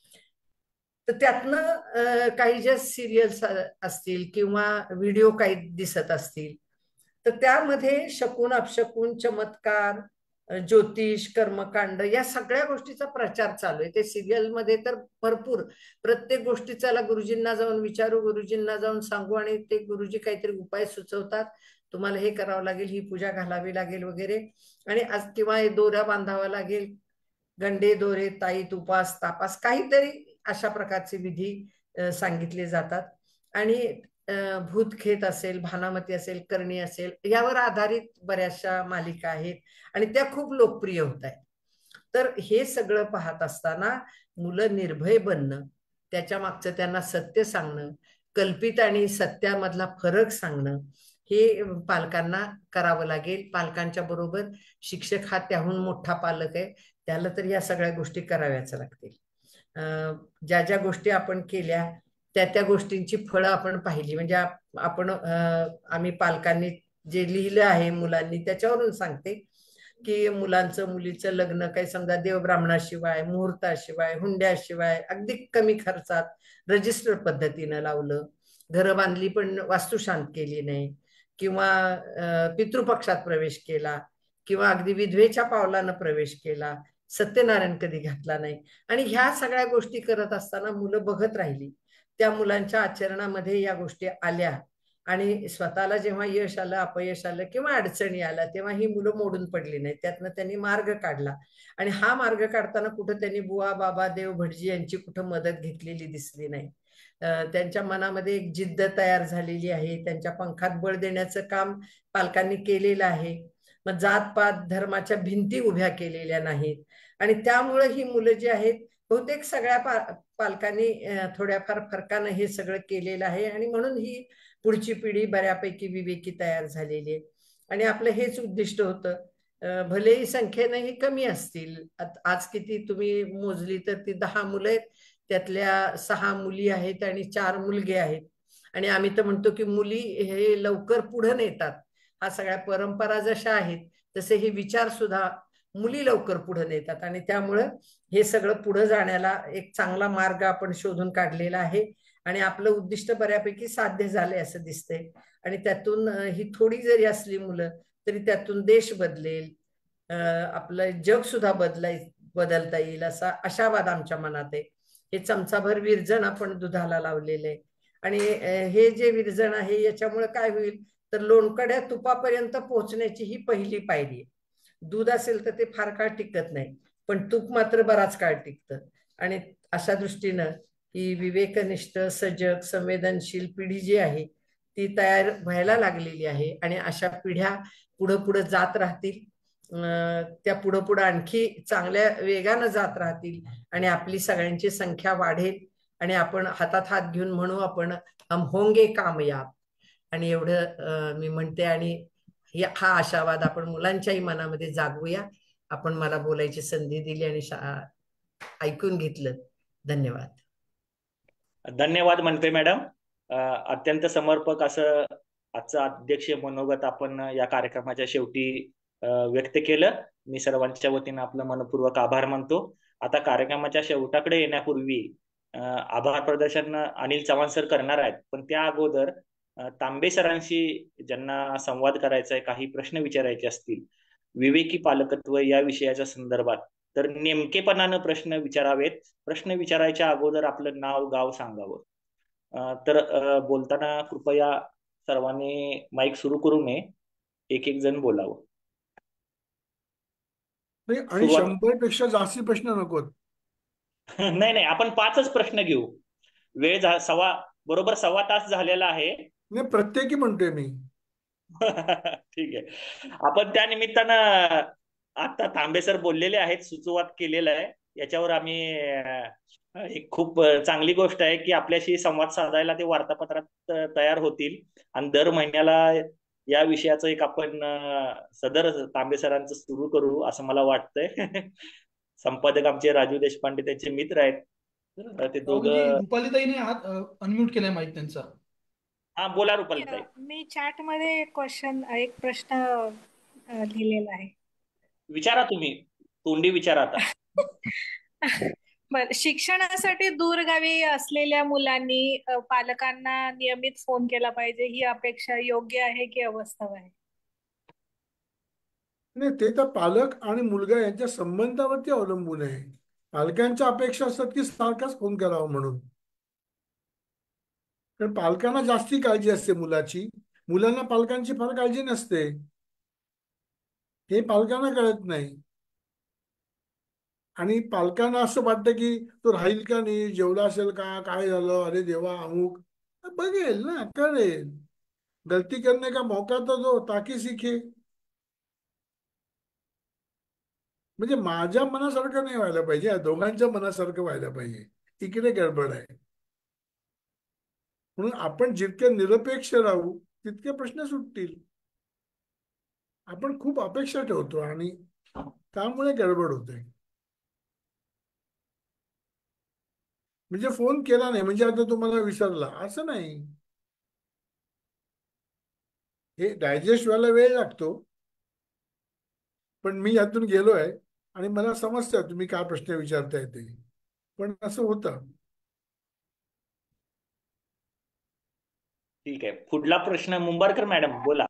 तर त्यातनं काही ज्या सिरियल्स असतील किंवा व्हिडिओ काही दिसत असतील तर त्यामध्ये शकुन अपशकुन, चमत्कार, ज्योतिष, कर्मकांड या सगळ्या गोष्टीचा प्रचार चालू आहे. ते सिरियल मध्ये तर भरपूर प्रत्येक गोष्टीचा गुरुजींना जाऊन विचारू, गुरुजींना जाऊन सांगू आणि ते गुरुजी काहीतरी उपाय सुचवतात, तुम्हाला हे करावं लागेल, ही पूजा घालावी लागेल वगैरे, आणि आज किंवा दोऱ्या बांधावा लागेल, गंडे दोरे ताईत उपास तापास काहीतरी अशा प्रकारचे विधी सांगितले जातात. आणि भूतखेत असेल, भानामती असेल, करणी असेल, यावर आधारित बऱ्याचशा मालिका आहेत आणि त्या खूप लोकप्रिय होत आहेत. तर हे सगळं पाहत असताना मुलं निर्भय बनणं, त्याच्या मागचं त्यांना सत्य सांगणं, कल्पित आणि सत्यामधला फरक सांगणं हे पालकांना करावं लागेल. पालकांच्या बरोबर शिक्षक हा त्याहून मोठा पालक आहे, त्याला तर या सगळ्या गोष्टी कराव्याच लागतील. ज्या ज्या गोष्टी आपण केल्या त्या त्या गोष्टींची फळं आपण पाहिली. म्हणजे आपण आम्ही पालकांनी जे लिहिलं आहे मुलांनी त्याच्यावरून सांगते की मुलांचं मुलीचं लग्न काही समजा देवब्राह्मणाशिवाय, मुहूर्ताशिवाय, हुंड्याशिवाय अगदी कमी खर्चात रजिस्टर पद्धतीनं लावलं, घरं बांधली पण वास्तुशांत केली नाही, किंवा पितृपक्षात प्रवेश केला, किंवा अगदी विधवेच्या पावलानं प्रवेश केला, सत्यनारायण कधी घातला नाही. आणि ह्या सगळ्या गोष्टी करत असताना मुलं बघत राहिली, त्या मुलांच्या आचरणामध्ये या गोष्टी आल्या आणि स्वतःला जेव्हा यश आलं, अपयश आलं किंवा अडचणी आल्या तेव्हा ही मुलं मोडून पडली नाही, त्यातनं त्यांनी मार्ग काढला. आणि हा मार्ग काढताना कुठं त्यांनी बुवा बाबा देव भटजी यांची कुठं मदत घेतलेली दिसली नाही. त्यांच्या मनामध्ये एक जिद्द तयार झालेली आहे, त्यांच्या पंखात बळ देण्याचं काम पालकांनी केलेलं आहे. मग जात पात धर्माच्या भिंती उभ्या केलेल्या नाहीत आणि त्यामुळे ही मुलं जी आहेत बहुतेक सगळ्या पा पालकांनी थोड्याफार फरकानं हे सगळं केलेलं आहे आणि म्हणून ही पुढची पिढी बऱ्यापैकी विवेकी तयार झालेली आहे. आणि आपलं हेच उद्दिष्ट होतं, भलेही संख्येनं ही कमी असतील, आज किती तुम्ही मोजली तर ती दहा मुलं आहेत, त्यातल्या सहा मुली आहेत आणि चार मुलगे आहेत. आणि आम्ही तर म्हणतो की मुली हे लवकर पुढे नेतात. हा सगळ्या परंपरा जशा आहेत तसे हे विचार सुद्धा मुली लवकर पुढे नेतात आणि त्यामुळं हे सगळं पुढे जाण्याला एक चांगला मार्ग आपण शोधून काढलेला आहे आणि आपलं उद्दिष्ट बऱ्यापैकी साध्य झालंय असं दिसतंय. आणि त्यातून ही थोडी जरी असली मुलं तरी त्यातून देश बदलेल, आपलं जग सुद्धा बदलाय बदलता येईल असा आशावाद आमच्या मनात आहे. हे चमचाभर विरजण आपण दुधाला लावलेलं आहे आणि हे जे विरजण आहे याच्यामुळे काय होईल तर लोणकड्या तुपापर्यंत पोहोचण्याची ही पहिली पायरी आहे. दूध असेल तर ते फार काळ टिकत नाही, पण तूप मात्र बराच काळ टिकतं. आणि अशा दृष्टीनं ही विवेकनिष्ठ, सजग, संवेदनशील पिढी जी आहे ती तयार व्हायला लागलेली आहे. आणि अशा पिढ्या पुढं पुढं जात राहतील, त्या पुढं पुढं आणखी चांगल्या वेगानं जात राहतील आणि आपली सगळ्यांची संख्या वाढेल आणि आपण हातात हात घेऊन म्हणू आपण हम होंगे कामयाब. आणि एवढं मी म्हणते आणि हा आशावाद आपण मुलांच्याही मनामध्ये जागवूया. आपण मला बोलायची संधी दिली आणि ऐकून घेतलं. धन्यवाद. धन्यवाद म्हणते मॅडम. अत्यंत समर्पक असं आजचं अध्यक्षीय मनोगत आपण या कार्यक्रमाच्या शेवटी व्यक्त केलं. मी सर्वांच्या वतीनं आपलं मनपूर्वक आभार मानतो. आता कार्यक्रमाच्या शेवटाकडे येण्यापूर्वी आभार प्रदर्शन अनिल चव्हाण सर करणार आहेत, पण त्या अगोदर तांबे सरांशी ज्यांना संवाद करायचा आहे, काही प्रश्न विचारायचे असतील विवेकी पालकत्व या विषयाच्या संदर्भात, तर नेमकेपणानं प्रश्न विचारावेत. प्रश्न विचारायच्या अगोदर आपलं नाव गाव सांगावं. तर बोलताना कृपया सर्वांनी माईक सुरू करू नये, एक एक जण बोलावं. आणि शंभर पेक्षा जास्ती प्रश्न नकोत. नाही नाही, आपण पाचच प्रश्न घेऊ. वेळ सव्वा बरोबर सव्वा तास झालेला आहे. नाही, प्रत्येकी म्हणतोय मी. ठीक आहे. आपण त्या निमित्तानं आता तांबे सर बोललेले आहेत, सुचवात केलेला आहे. याच्यावर आम्ही एक खूप चांगली गोष्ट आहे की आपल्याशी संवाद साधायला ते वार्तापत्रात तयार होतील आणि दर महिन्याला या विषयाचं एक आपण सदर तांबे सरांचं सुरू करू असं मला वाटतंय. संपादक आमचे राजू देशपांडे त्यांचे मित्र आहेत. ते दोघं. रुपालीताईने हात अनम्यूट केलाय माईक त्यांचा. हा बोला रुपालीताई. मी चॅट मध्ये क्वेश्चन एक प्रश्न लिहिलेला आहे. विचारा तुम्ही, तोंडी विचारा आता. बर, शिक्षणासाठी दूरगावी असलेल्या मुलांनी पालकांना नियमित फोन केला पाहिजे ही अपेक्षा योग्य आहे की अवास्तव आहे? नाही, ते तर पालक आणि मुलगा यांच्या संबंधावरती अवलंबून आहे. पालकांच्या अपेक्षा असतात की सारखाच फोन करावा म्हणून, कारण पालकांना जास्ती काळजी असते मुलाची, मुलांना पालकांची फार काळजी नसते. हे पालकांना कळत नाही. आणि पालकांना असं वाटतं की तो राहील का नाही, जेवला असेल का, काय झालं, अरे देवा अमुक. बघेल ना, कळेल. गलती करने का मौका तो दो ताकि सीखे. म्हणजे माझ्या मनासारखं नाही व्हायला पाहिजे, दोघांच्या मनासारखं व्हायला पाहिजे. इकडे गडबड आहे. म्हणून आपण जितके निरपेक्ष राहू तितके प्रश्न सुटतील. आपण खूप अपेक्षा ठेवतो आणि त्यामुळे गडबड होते. म्हणजे फोन केला नाही म्हणजे आता तुम्हाला विसरला असं नाही. हे डायजेस्ट व्हायला वेळ लागतो. पण मी यातून गेलोय आणि मला समजतं तुम्ही काय प्रश्न विचारताय ते, पण असं होतं. ठीक आहे. पुढला प्रश्न मुंबारकर मॅडम बोला.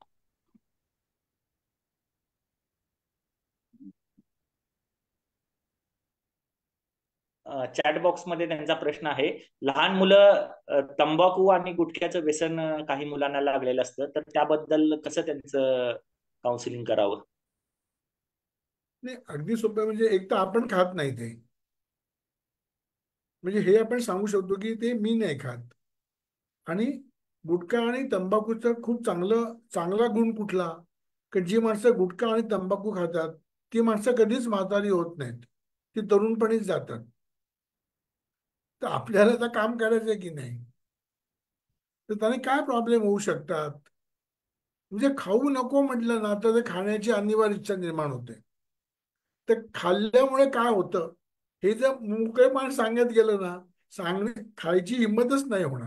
चॅट बॉक्स मध्ये त्यांचा प्रश्न आहे. लहान मुलं तंबाखू आणि गुटख्याचं व्यसन काही मुलांना लागलेलं असतं, तर त्याबद्दल कसं त्यांचं काउन्सिलिंग करावं? नाही, अगदी सोपं. म्हणजे एक तर आपण खात नाही ते, म्हणजे हे आपण सांगू शकतो की ते मी नाही खात. आणि गुटखा आणि तंबाखूचं खूप चांगलं चांगला गुण कुठला, की जी माणसं गुटखा आणि तंबाखू खातात ती माणसं कधीच म्हातारी होत नाहीत, ती तरुणपणीच जातात. तर आपल्याला तर काम करायचंय की नाही, तर त्याने काय प्रॉब्लेम होऊ शकतात. म्हणजे खाऊ नको म्हटलं ना तर ते खाण्याची अनिवार्य इच्छा निर्माण होते. तर खाल्ल्यामुळे काय होतं हे जर मोकळेपण सांगत गेलं ना, सांगणे खायची हिंमतच नाही होणार.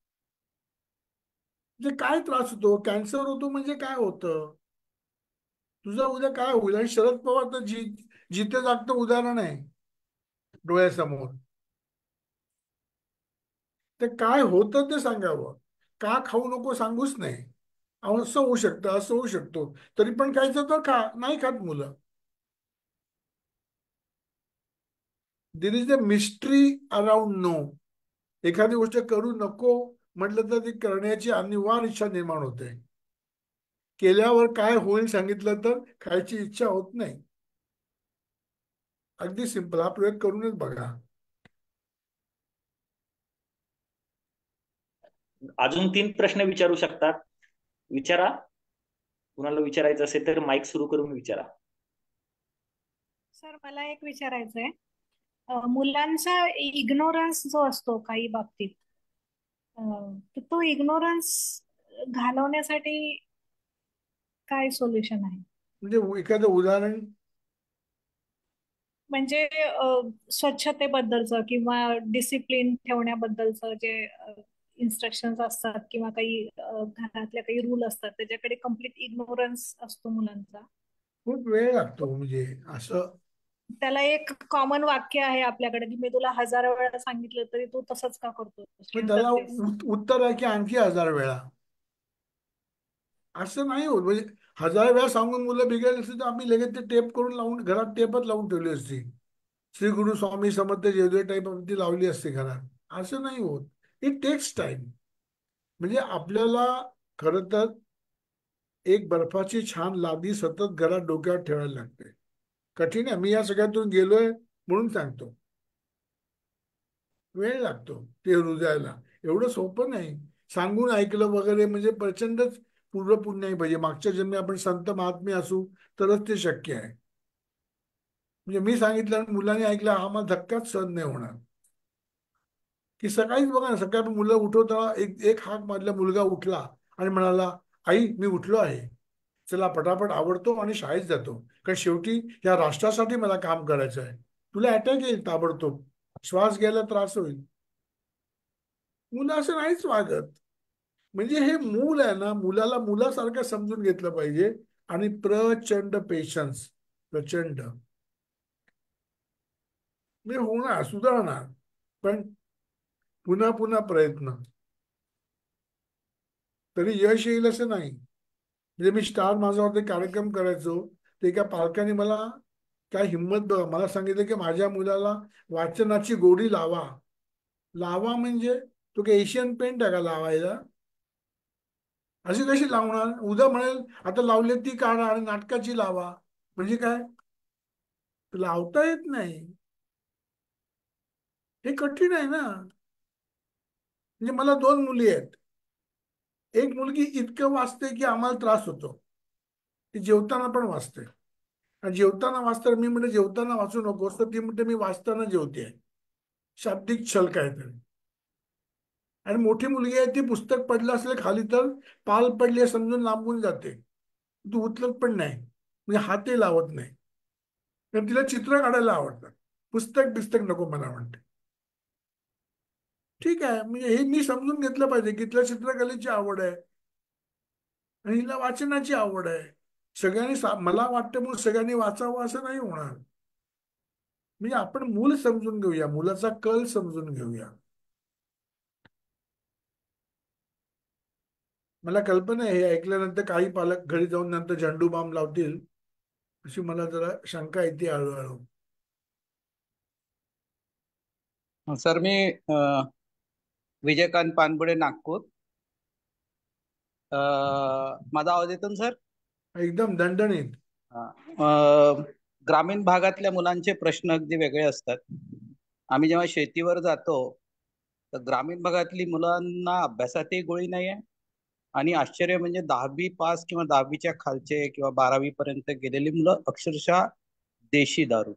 म्हणजे काय त्रास होतो, कॅन्सर होतो म्हणजे काय होतं, तुझं उद्या काय होईल. आणि शरद पवार तर जी जिथे जागतं उदाहरण आहे डोळ्यासमोर. ते काय होतं ते सांगावं, का खाऊ नको सांगूच नाही. असं होऊ शकतं, असं होऊ शकतो, तरी पण खायचं तर खा. नाही खात मुलं. There is a mystery around no. एखादी गोष्ट करू नको म्हटलं तर ती करण्याची अनिवार्य इच्छा निर्माण होते. केल्यावर काय होईल सांगितलं तर खायची इच्छा होत नाही. अगदी सिंपल. हा प्रयोग करूनच बघा. अजून तीन प्रश्न विचारू शकतात. विचारा. कुणाला विचारायचं असेल तर माईक सुरू करून विचारा. सर मला एक विचारायचं आहे. अ, मुलांचा इग्नोरन्स जो असतो काही बाबतीत, अ, तर तो इग्नोरन्स घालवण्यासाठी काय सोल्युशन आहे? म्हणजे एखादं उदाहरण. म्हणजे अ, स्वच्छतेबद्दलचं किंवा डिसिप्लिन ठेवण्याबद्दलचं जे इन्स्ट्रक्शन्स असतात किंवा काही अ, घरातल्या काही रूल असतात त्याच्याकडे कम्प्लीट इग्नोरन्स असतो मुलांचा. खूप वेळ लागतो. म्हणजे असं त्याला एक कॉमन वाक्य आहे आपल्याकडे की मी तुला हजार वेळा सांगितलं तरी तू तसंच का करतो? पण त्याला उत- उत्तर आहे की आणखी हजार वेळा. असं नाही होत. म्हणजे हजार वेळा सांगून मुलं बिघडली असती तर आम्ही लगेच ते टेप करून लावून घरात टेपच लावून ठेवली असती. श्री गुरु स्वामी समर्थ जेवदे टाईप ती लावली असते घरात. असं नाही होत. It takes time. म्हणजे आपल्याला खरं तर एक बर्फाची छान लादी सतत घरात डोक्यावर ठेवायला लागते. कठीण आहे. मी या सगळ्यातून गेलोय म्हणून सांगतो. वेळ लागतो ते रुजायला. एवढं सोपं नाही. सांगून ऐकलं वगैरे म्हणजे प्रचंडच पूर्व पुण्य पाहिजे. मागच्या जन्मी आपण संत महात्मे असू तरच ते शक्य आहे. म्हणजे मी सांगितलं आणि मुलांनी ऐकलं हा मला धक्काच सहन नाही होणार. की सकाळीच बघा ना, सकाळी मुलं उठवताना एक एक हाक मारला, मुलगा उठला आणि म्हणाला आई मी उठलो आहे, चला पटापट आवडतो आणि शाळेत जातो, कारण शेवटी या राष्ट्रासाठी मला काम करायचं आहे. तुला अटॅक येईल ताबडतोब, श्वास घ्यायला त्रास होईल. मुलं असं नाहीच वागत. म्हणजे हे मूल आहे ना, मुलाला मुलासारखं समजून घेतलं पाहिजे आणि प्रचंड पेशन्स. प्रचंड म्हणजे होणार, सुधारणार, पण पुन्हा पुन्हा प्रयत्न. तरी यश येईल असं नाही. म्हणजे मी स्टार माझ्यावरती कार्यक्रम करायचो, ते एका पालकाने मला काय हिंमत बघा मला सांगितलं की माझ्या मुलाला वाचनाची गोडी लावा. लावा म्हणजे तो काय एशियन पेंट आहे का लावायला? अशी कशी लावणार? उद्या म्हणेल आता लावले ती काढा आणि नाटकाची लावा. म्हणजे काय? लावता येत नाही. हे कठीण आहे ना. म्हणजे मला दोन मुली आहेत. एक मुलगी इतकं वाचते की आम्हाला त्रास होतो. ती जेवताना पण वाचते आणि जेवताना वाचताना मी म्हणते जेवताना वाचू नकोस, तर ती म्हणते मी वाचताना जेवते. शाब्दिक छल काहीतरी. आणि मोठी मुलगी आहे ती पुस्तक पडलं असेल खाली तर पाल पडले समजून लांबून जाते, तू उचलत पण नाही, म्हणजे हातही लावत नाही. तर तिला चित्र काढायला आवडतं, पुस्तक बिस्तक नको मला म्हणते. ठीक आहे, म्हणजे हे मी समजून घेतलं पाहिजे की तिला चित्रकलेची आवड आहे आणि हिला वाचनाची आवड आहे. सगळ्यांनी मला वाटतं म्हणून सगळ्यांनी वाचावं असं नाही होणार. म्हणजे आपण मूल समजून घेऊया, मुलाचा कल समजून घेऊया. मला कल्पना आहे हे ऐकल्यानंतर काही पालक घरी जाऊन नंतर झेंडू बाम लावतील अशी मला जरा शंका येते हळूहळू. सर मी अ, विजयकांत पानपुडे, नागपूर. अ, माझा आवाज येतो सर? एकदम दणदणीत. अ, ग्रामीण भागातल्या मुलांचे प्रश्न अगदी वेगळे असतात. आम्ही जेव्हा शेतीवर जातो तर ग्रामीण भागातली मुलांना अभ्यासातही गोळी नाही आहे आणि आश्चर्य म्हणजे दहावी पास किंवा दहावीच्या खालचे किंवा बारावी पर्यंत गेलेली मुलं अक्षरशः देशी दारू.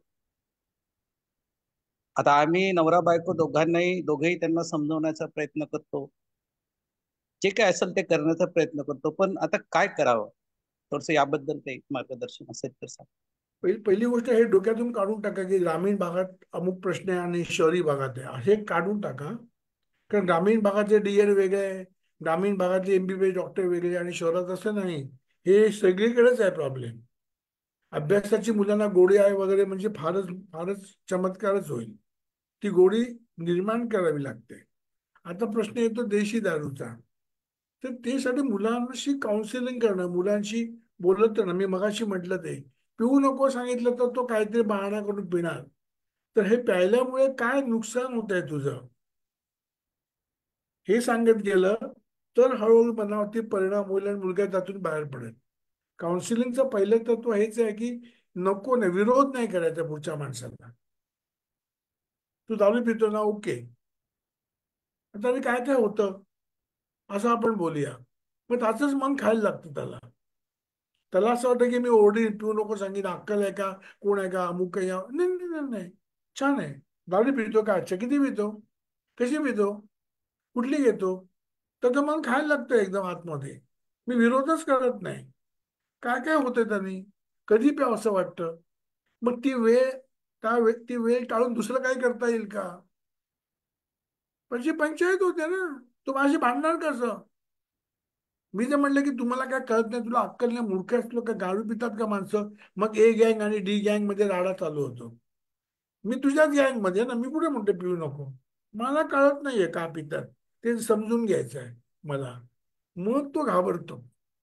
आता आम्ही नवरा बायको दोघांनाही दोघेही त्यांना समजवण्याचा प्रयत्न करतो, जे काय असेल ते करण्याचा प्रयत्न करतो, पण आता काय करावं थोडस याबद्दल काही मार्गदर्शन असेल तर सांग. पहिली पहिली गोष्ट हे डोक्यातून काढून टाका की ग्रामीण भागात अमुक प्रश्न आहे आणि शहरी भागात आहे, हे काढून टाका. कारण ग्रामीण भागातले डीएड वेगळे आहे, ग्रामीण भागातले एमबीबीएस डॉक्टर वेगळे आणि शहरात असं नाही. हे सगळीकडेच आहे प्रॉब्लेम. अभ्यासाची मुलांना गोडी आहे वगैरे म्हणजे फारच फारच चमत्कारच होईल. ती गोडी निर्माण करावी लागते. आता प्रश्न येतो देशी दारूचा. तर त्यासाठी मुलांशी काउन्सिलिंग करणं, मुलांशी बोलत ना, मी मगाशी म्हटलं ते पिऊ नको सांगितलं तर तो काहीतरी बहाणा करून पिणार. तर हे प्यायल्यामुळे काय नुकसान होत आहे तुझं? हे सांगत गेलं तर हळूहळू मनावरती परिणाम होईल आणि मुलगा त्यातून बाहेर पडेल. काउन्सिलिंगचं पहिलं तत्व हेच आहे की नको नाही, विरोध नाही करायचा पुढच्या माणसाला. तू दारू पितो ना, ओके, आता काय काय होतं असं आपण बोलूया. मग त्याचंच मन खायला लागतं त्याला. त्याला असं वाटतं की मी ओरडीन, पिऊ नको सांगितलं, अक्कल आहे का, कोण आहे का, अमुक काही नाही नाही नाही नाही, छान आहे, दारू पितो का, अच्छा किती पितो, कशी पितो, कुठली घेतो, त्याचं मन खायला लागतं एकदम आतमध्ये. मी विरोधच करत नाही. काय काय होतं त्यांनी, कधी प्यावं असं वाटतं. मग ती वेळ, त्या वे ती वेळ टाळून दुसरं काही करता येईल का. म्हणजे पंचायत होते ना, तू माझी भांडणार कसं. मी जे म्हणलं की तुम्हाला काय कळत नाही, तुला अक्कल नाही, मूर्ख असलो का, दारू पितात का माणसं. मग ए गँग आणि डी गँग मध्ये राडा चालू होतो. मी तुझ्याच गँग मध्ये ना, मी कुठे म्हणते पिऊ नको. मला कळत नाहीये का पितात, ते समजून घ्यायचं आहे मला. मग तो घाबरतो.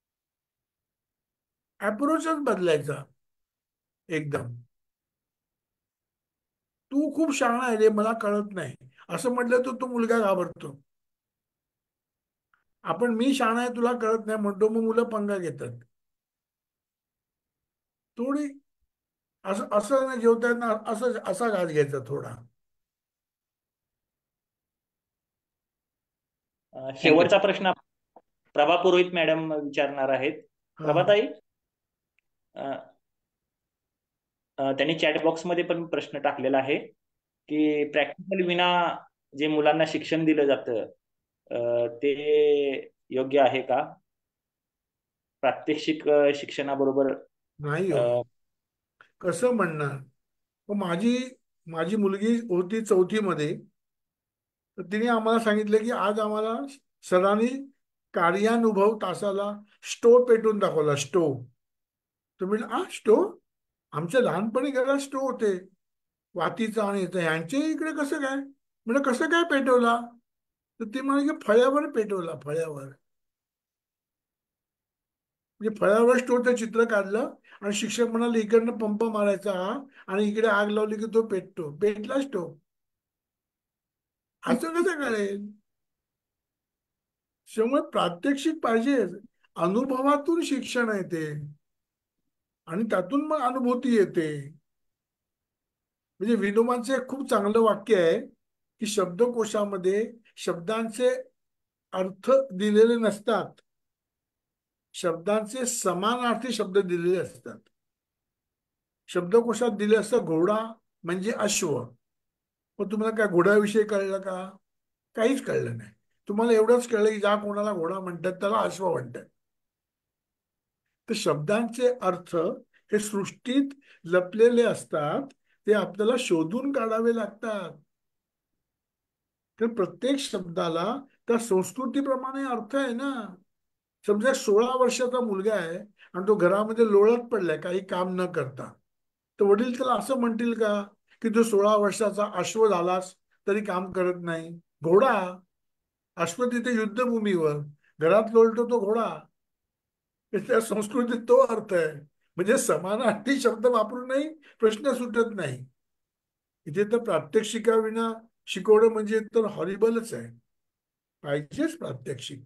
अप्रोचच बदलायचा एकदम. तू खूप शहाणा आहे रे, मला कळत नाही असं म्हटलं तर तो मुलगा घाबरतो. आपण मी शहाणा आहे तुला कळत नाही म्हणतो, मग मुलं पंगा घेतात. थोडी असं असं नाही जेवताना असं असा घास घ्यायचा थोडा. शेवटचा प्रश्न प्रभा पुरोहित मॅडम विचारणार आहेत. प्रभाताई, त्यांनी चॅट बॉक्स मध्ये पण प्रश्न टाकलेला आहे की प्रॅक्टिकल विना जे मुलांना शिक्षण दिलं जातं ते योग्य आहे का. प्रात्यक्षिक शिक्षणाबरोबर नाही हो. कसं म्हणणार. माझी माझी मुलगी होती चौथी मध्ये, तर तिने आम्हाला सांगितलं की आज आम्हाला सरांनी कार्यानुभव तासाला स्टोव पेटून दाखवला. स्टोव. तुम्ही आ स्टोव, आमच्या लहानपणी घरात स्टोव होते वातीचा आणि ह्यांचे इकडे कसं काय. म्हणजे कसं काय पेटवला, तर ती म्हणजे फळ्यावर पेटवला, फळ्यावर. म्हणजे फळ्यावर स्टोवचं चित्र काढलं आणि शिक्षक म्हणाले इकडनं पंप मारायचा आणि इकडे आग लावली की तो पेटतो. पेटला स्टोव. असं कसं कळेल. त्यामुळे प्रात्यक्षिक पाहिजे, अनुभवातून शिक्षण आहे ते, आणि त्यातून मग अनुभूती येते. म्हणजे विनोबांचं एक खूप चांगलं वाक्य आहे की शब्दकोशामध्ये शब्दांचे अर्थ दिलेले नसतात, शब्दांचे समानार्थी शब्द दिलेले असतात. शब्दकोशात दिले असतं घोडा म्हणजे अश्व. मग तुम्हाला काय घोड्याविषयी कळलं का, काहीच कळलं नाही. तुम्हाला एवढंच कळलं की ज्या कोणाला घोडा म्हणतात त्याला अश्व म्हणतात. तर शब्दांचे अर्थ हे सृष्टीत लपलेले असतात, ते आपल्याला शोधून काढावे लागतात. तर प्रत्येक शब्दाला त्या संस्कृतीप्रमाणे अर्थ आहे ना. समजा सोळा वर्षाचा मुलगा आहे आणि तो घरामध्ये लोळत पडलाय काही काम न करता, तर वडील त्याला असं म्हणतील का की तो सोळा वर्षाचा अश्व झालास तरी काम करत नाही. घोडा, अश्व तिथे युद्धभूमीवर, घरात लोळतो तो घोडा. त्या संस्कृतीत तो अर्थ आहे. म्हणजे समानार्थी शब्द वापरूनही प्रश्न सुटत नाही. इथे तर प्रात्यक्षिकाविना शिकवणं म्हणजे तर हॉरिबलच आहे. पाहिजेच प्रात्यक्षिक.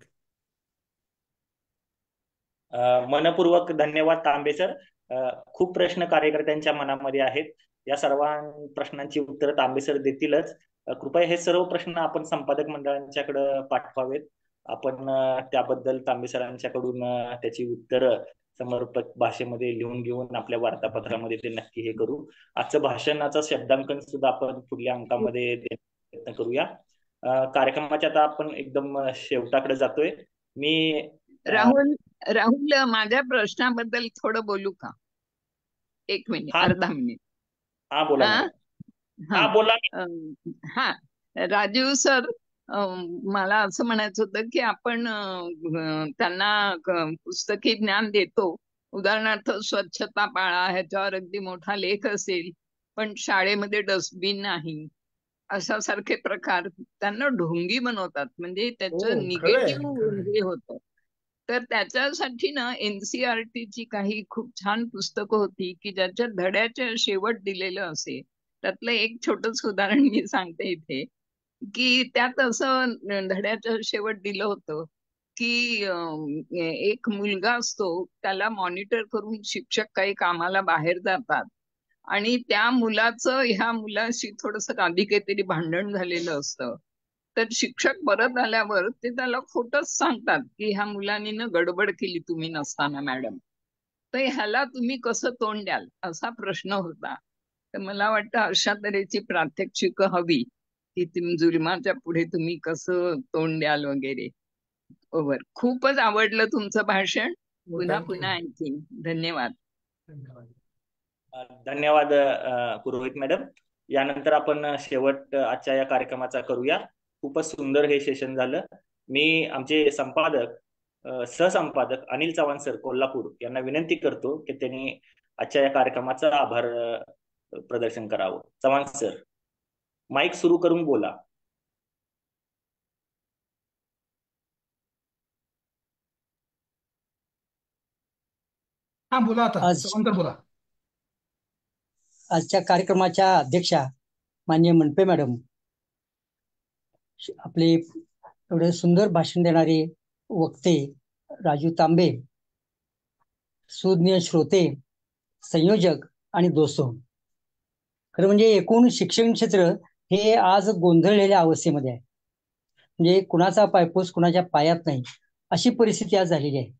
मनपूर्वक धन्यवाद तांबे सर. खूप प्रश्न कार्यकर्त्यांच्या मनामध्ये आहेत. या सर्व प्रश्नांची उत्तरं तांबे सर देतीलच. कृपया हे सर्व प्रश्न आपण संपादक मंडळांच्याकडे पाठवावेत. आपण त्याबद्दल तांबे सरांच्याकडून त्याची उत्तरं समर्पक भाषेमध्ये लिहून घेऊन आपल्या वार्तापत्रामध्ये ते नक्की हे करू. आजचं भाषणाचं शब्दांकन सुद्धा आपण पुढल्या अंकामध्ये प्रयत्न करूया. कार्यक्रमाच्या आता आपण एकदम शेवटाकडे जातोय. मी राहुल राहुल माझ्या प्रश्नाबद्दल थोडं बोलू का. एक मिनिट, अर्धा मिनिट. हा बोला. हा बोला. हा राजीव सर, मला असं म्हणायचं होतं की आपण त्यांना पुस्तकी ज्ञान देतो. उदाहरणार्थ स्वच्छता पाळा ह्याच्यावर अगदी मोठा लेख असेल, पण शाळेमध्ये डस्टबिन नाही अशा सारखे प्रकार त्यांना ढोंगी बनवतात. म्हणजे त्याचं निगेटिव्ह हे होतं. तर त्याच्यासाठी ना एनसीईआरटीची काही खूप छान पुस्तकं होती की ज्याच्या धड्याच्या शेवट दिलेलं असे. त्यातलं एक छोटंच उदाहरण मी सांगते इथे. की त्यात असं धड्याचं शेवट दिलं होतं की अं, एक मुलगा असतो, त्याला मॉनिटर करून शिक्षक काही कामाला बाहेर जातात आणि त्या मुलाचं ह्या मुलाशी थोडस आधी काहीतरी भांडण झालेलं असतं. तर शिक्षक परत आल्यावर ते त्याला खोटच सांगतात की ह्या मुलाने न गडबड केली तुम्ही नसताना मॅडम. तर ह्याला तुम्ही कसं तोंड द्याल असा प्रश्न होता. तर मला वाटतं अशा तऱ्हेची प्रात्यक्षिक हवी की तुम्ही जुलमाच्या पुढे तुम्ही कसं तोंड द्याल वगैरे. ओव्हर. खूपच आवडलं तुमचं भाषण. पुन्हा थँक्यू. पुन्हा ऐकीन. धन्यवाद. धन्यवाद. धन्यवाद अ, पुरोहित मॅडम. यानंतर आपण शेवट आजच्या या कार्यक्रमाचा करूया. खूपच सुंदर हे सेशन झालं. मी आमचे संपादक अ, सहसंपादक अनिल चव्हाण सर कोल्हापूर यांना विनंती करतो की त्यांनी आजच्या या कार्यक्रमाचा आभार अ, प्रदर्शन करावं. चव्हाण सर, माईक सुरू करून बोला. हा बोला आता आज चव्हाण सर बोला. आजच्या कार्यक्रमाच्या अध्यक्षा माननीय मनपे मॅडम, आपले एवढे सुंदर भाषण देणारे वक्ते राजू तांबे, सुज्ञ श्रोते, संयोजक आणि दोस्तो, खरं म्हणजे एकूण शिक्षण क्षेत्र हे आज गोंधळलेल्या अवस्थेमध्ये आहे. म्हणजे कुणाचा पायपूस कुणाच्या पायात नाही अशी परिस्थिती आज झालेली आहे.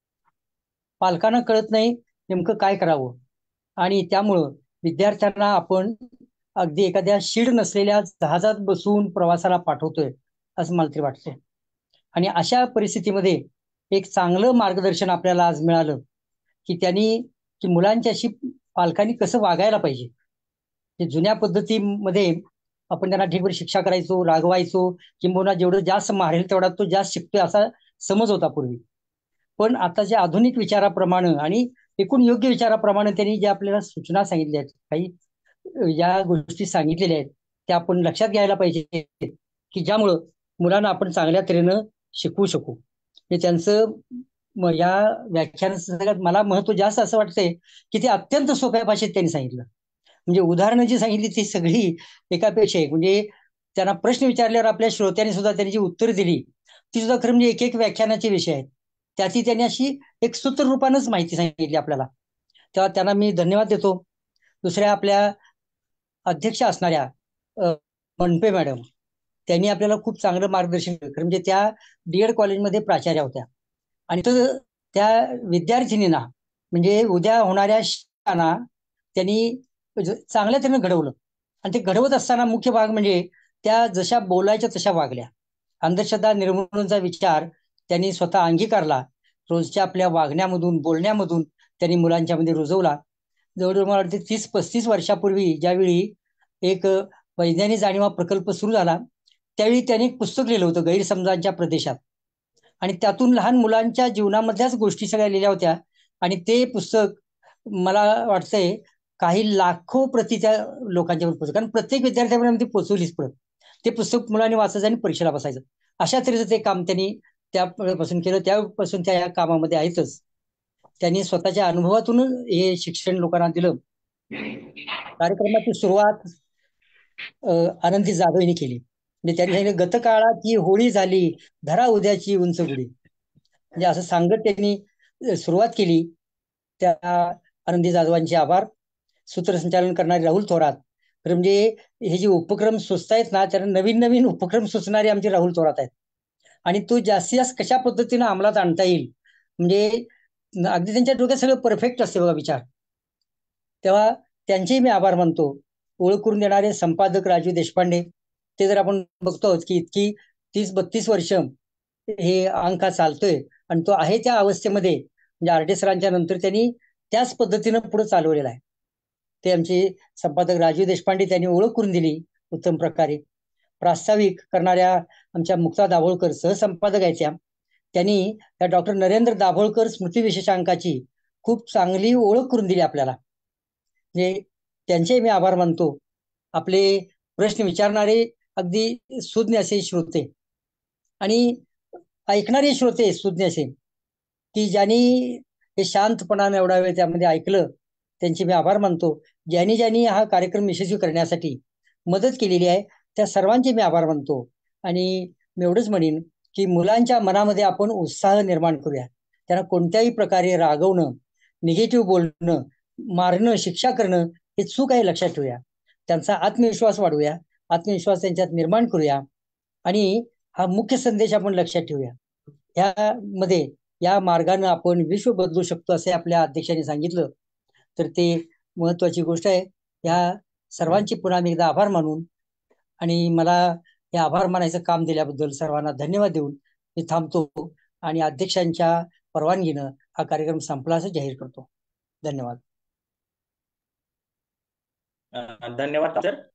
पालकांना कळत नाही नेमकं काय करावं आणि त्यामुळं विद्यार्थ्यांना आपण अगदी एखाद्या शीड नसलेल्या जहाजात बसून प्रवासाला पाठवतोय असं मला तरी वाटतंय. आणि अशा परिस्थितीमध्ये एक चांगलं मार्गदर्शन आपल्याला आज मिळालं की त्यांनी की मुलांच्याशी पालकांनी कसं वागायला पाहिजे. ते जुन्या पद्धतीमध्ये आपण त्यांना ठीकभर शिक्षा करायचो, रागवायचो, किंबहुना जेवढं जास्त मारेल तेवढा तो जास्त शिकतोय असा समज होता पूर्वी. पण आताच्या आधुनिक विचाराप्रमाणे आणि एकूण योग्य विचाराप्रमाणे त्यांनी ज्या आपल्याला सूचना सांगितल्या आहेत, काही ज्या गोष्टी सांगितलेल्या आहेत त्या आपण लक्षात घ्यायला पाहिजे की ज्यामुळं मुलांना आपण चांगल्या तऱ्हेनं शिकवू शकू. हे त्यांचं या व्याख्यानाचं मला महत्व जास्त असं वाटतंय की ते अत्यंत सोप्या भाषेत त्यांनी सांगितलं. म्हणजे उदाहरणं जी सांगितली ती सगळी एकापेक्षा एक, म्हणजे त्यांना प्रश्न विचारल्यावर आपल्या श्रोत्यांनी सुद्धा त्यांनी जी उत्तर दिली ती सुद्धा खरं म्हणजे एक एक व्याख्यानाचे विषय आहेत. त्याची त्यांनी अशी एक सूत्र रूपानंच माहिती सांगितली आपल्याला, तेव्हा त्यांना मी धन्यवाद देतो. दुसऱ्या आपल्या अध्यक्ष असणाऱ्या मनपे मॅडम, त्यांनी आपल्याला खूप चांगलं मार्गदर्शन केलं. म्हणजे त्या डीएड कॉलेजमध्ये प्राचार्या होत्या आणि तर त्या विद्यार्थिनींना म्हणजे उद्या होणाऱ्या शिक्षकांना त्यांनी चांगल्या तऱ्हेने घडवलं. आणि ते घडवत असताना मुख्य भाग म्हणजे त्या जशा बोलायच्या तशा वागल्या. अंधश्रद्धा निर्मूलनाचा विचार त्यांनी स्वतः अंगीकारला. रोजच्या आपल्या वागण्यामधून बोलण्यामधून त्यांनी मुलांच्या मध्ये रुजवला. जवळजवळ मला वाटते तीस पस्तीस वर्षापूर्वी ज्यावेळी एक वैज्ञानिक जाणीवा प्रकल्प सुरू झाला त्यावेळी त्यांनी एक पुस्तक लिहिलं होतं गैरसमजांच्या प्रदेशात, आणि त्यातून लहान मुलांच्या जीवनामधल्याच गोष्टी सगळ्या लिहिल्या होत्या. आणि ते पुस्तक मला वाटतंय काही लाखो प्रती त्या लोकांच्या पोहोचलं, कारण प्रत्येक विद्यार्थ्यापर्यंत ती पोहोचवलीच पडत. ते पुस्तक मुलांनी वाचायचं आणि परीक्षेला बसायचं. अशा तऱ्हेचं ते काम त्यांनी त्यापासून केलं. त्यापासून त्या या कामामध्ये आहेतच. त्यांनी स्वतःच्या अनुभवातून हे शिक्षण लोकांना दिलं. कार्यक्रमाची सुरुवात आनंदी जाधव यांनी केली. म्हणजे त्यांनी सांगितलं, गतकाळाची होळी झाली धरा उद्याची उंच गुढी. म्हणजे असं सांगत त्यांनी सुरुवात केली. त्या आनंदी जाधवांचे आभार. सूत्रसंचालन करणारे राहुल थोरात. म्हणजे हे जे उपक्रम सुचतायत ना त्यांना नवीन नवीन उपक्रम सुचणारे आमचे राहुल थोरात आहेत. आणि तो जास्तीत जास्त कशा पद्धतीनं अंमलात आणता येईल म्हणजे अगदी त्यांच्या डोक्यात सगळं परफेक्ट असते बघा विचार. तेव्हा त्यांचेही मी आभार मानतो. ओळख करून देणारे संपादक राजू देशपांडे, ते जर आपण बघतो की इतकी तीस बत्तीस वर्ष हे अंक चालतोय आणि तो आहे त्या अवस्थेमध्ये म्हणजे आरटे सरांच्या नंतर त्यांनी त्याच पद्धतीनं पुढे चालवलेला आहे. ते आमचे संपादक राजू देशपांडे त्यांनी ओळख करून दिली उत्तम प्रकारे. प्रास्ताविक करणाऱ्या आमच्या मुक्ता दाभोळकर सहसंपादक आहेत त्या, त्यांनी त्या डॉक्टर नरेंद्र दाभोळकर स्मृती विशेषांकाची खूप चांगली ओळख करून दिली आपल्याला. म्हणजे त्यांचे मी आभार मानतो. आपले प्रश्न विचारणारे अगदी सुज्ञ असे श्रोते आणि ऐकणारे श्रोते सुज्ञ असे की ज्यांनी हे शांतपणाने एवढा वेळ त्यामध्ये ऐकलं, त्यांचे मी आभार मानतो. ज्यांनी ज्यांनी हा कार्यक्रम यशस्वी करण्यासाठी मदत केलेली आहे त्या सर्वांचे मी आभार मानतो. आणि मी एवढंच म्हणेन की मुलांच्या मनामध्ये आपण उत्साह निर्माण करूया. त्यांना कोणत्याही प्रकारे रागवणं, निगेटिव्ह बोलणं, मारणं, शिक्षा करणं हे चूक आहे लक्षात ठेवूया. त्यांचा आत्मविश्वास वाढवूया, आत्मविश्वास त्यांच्यात निर्माण करूया आणि हा मुख्य संदेश आपण लक्षात ठेवूया. ह्यामध्ये या मार्गाने आपण विश्व बदलू शकतो असे आपल्या अध्यक्षांनी सांगितलं, तर ते महत्वाची गोष्ट आहे. या सर्वांची पुन्हा एकदा आभार मानून आणि मला हे आभार मानायचं काम दिल्याबद्दल सर्वांना धन्यवाद देऊन मी थांबतो आणि अध्यक्षांच्या परवानगीनं हा कार्यक्रम संपला असं जाहीर करतो. धन्यवाद. धन्यवाद सर.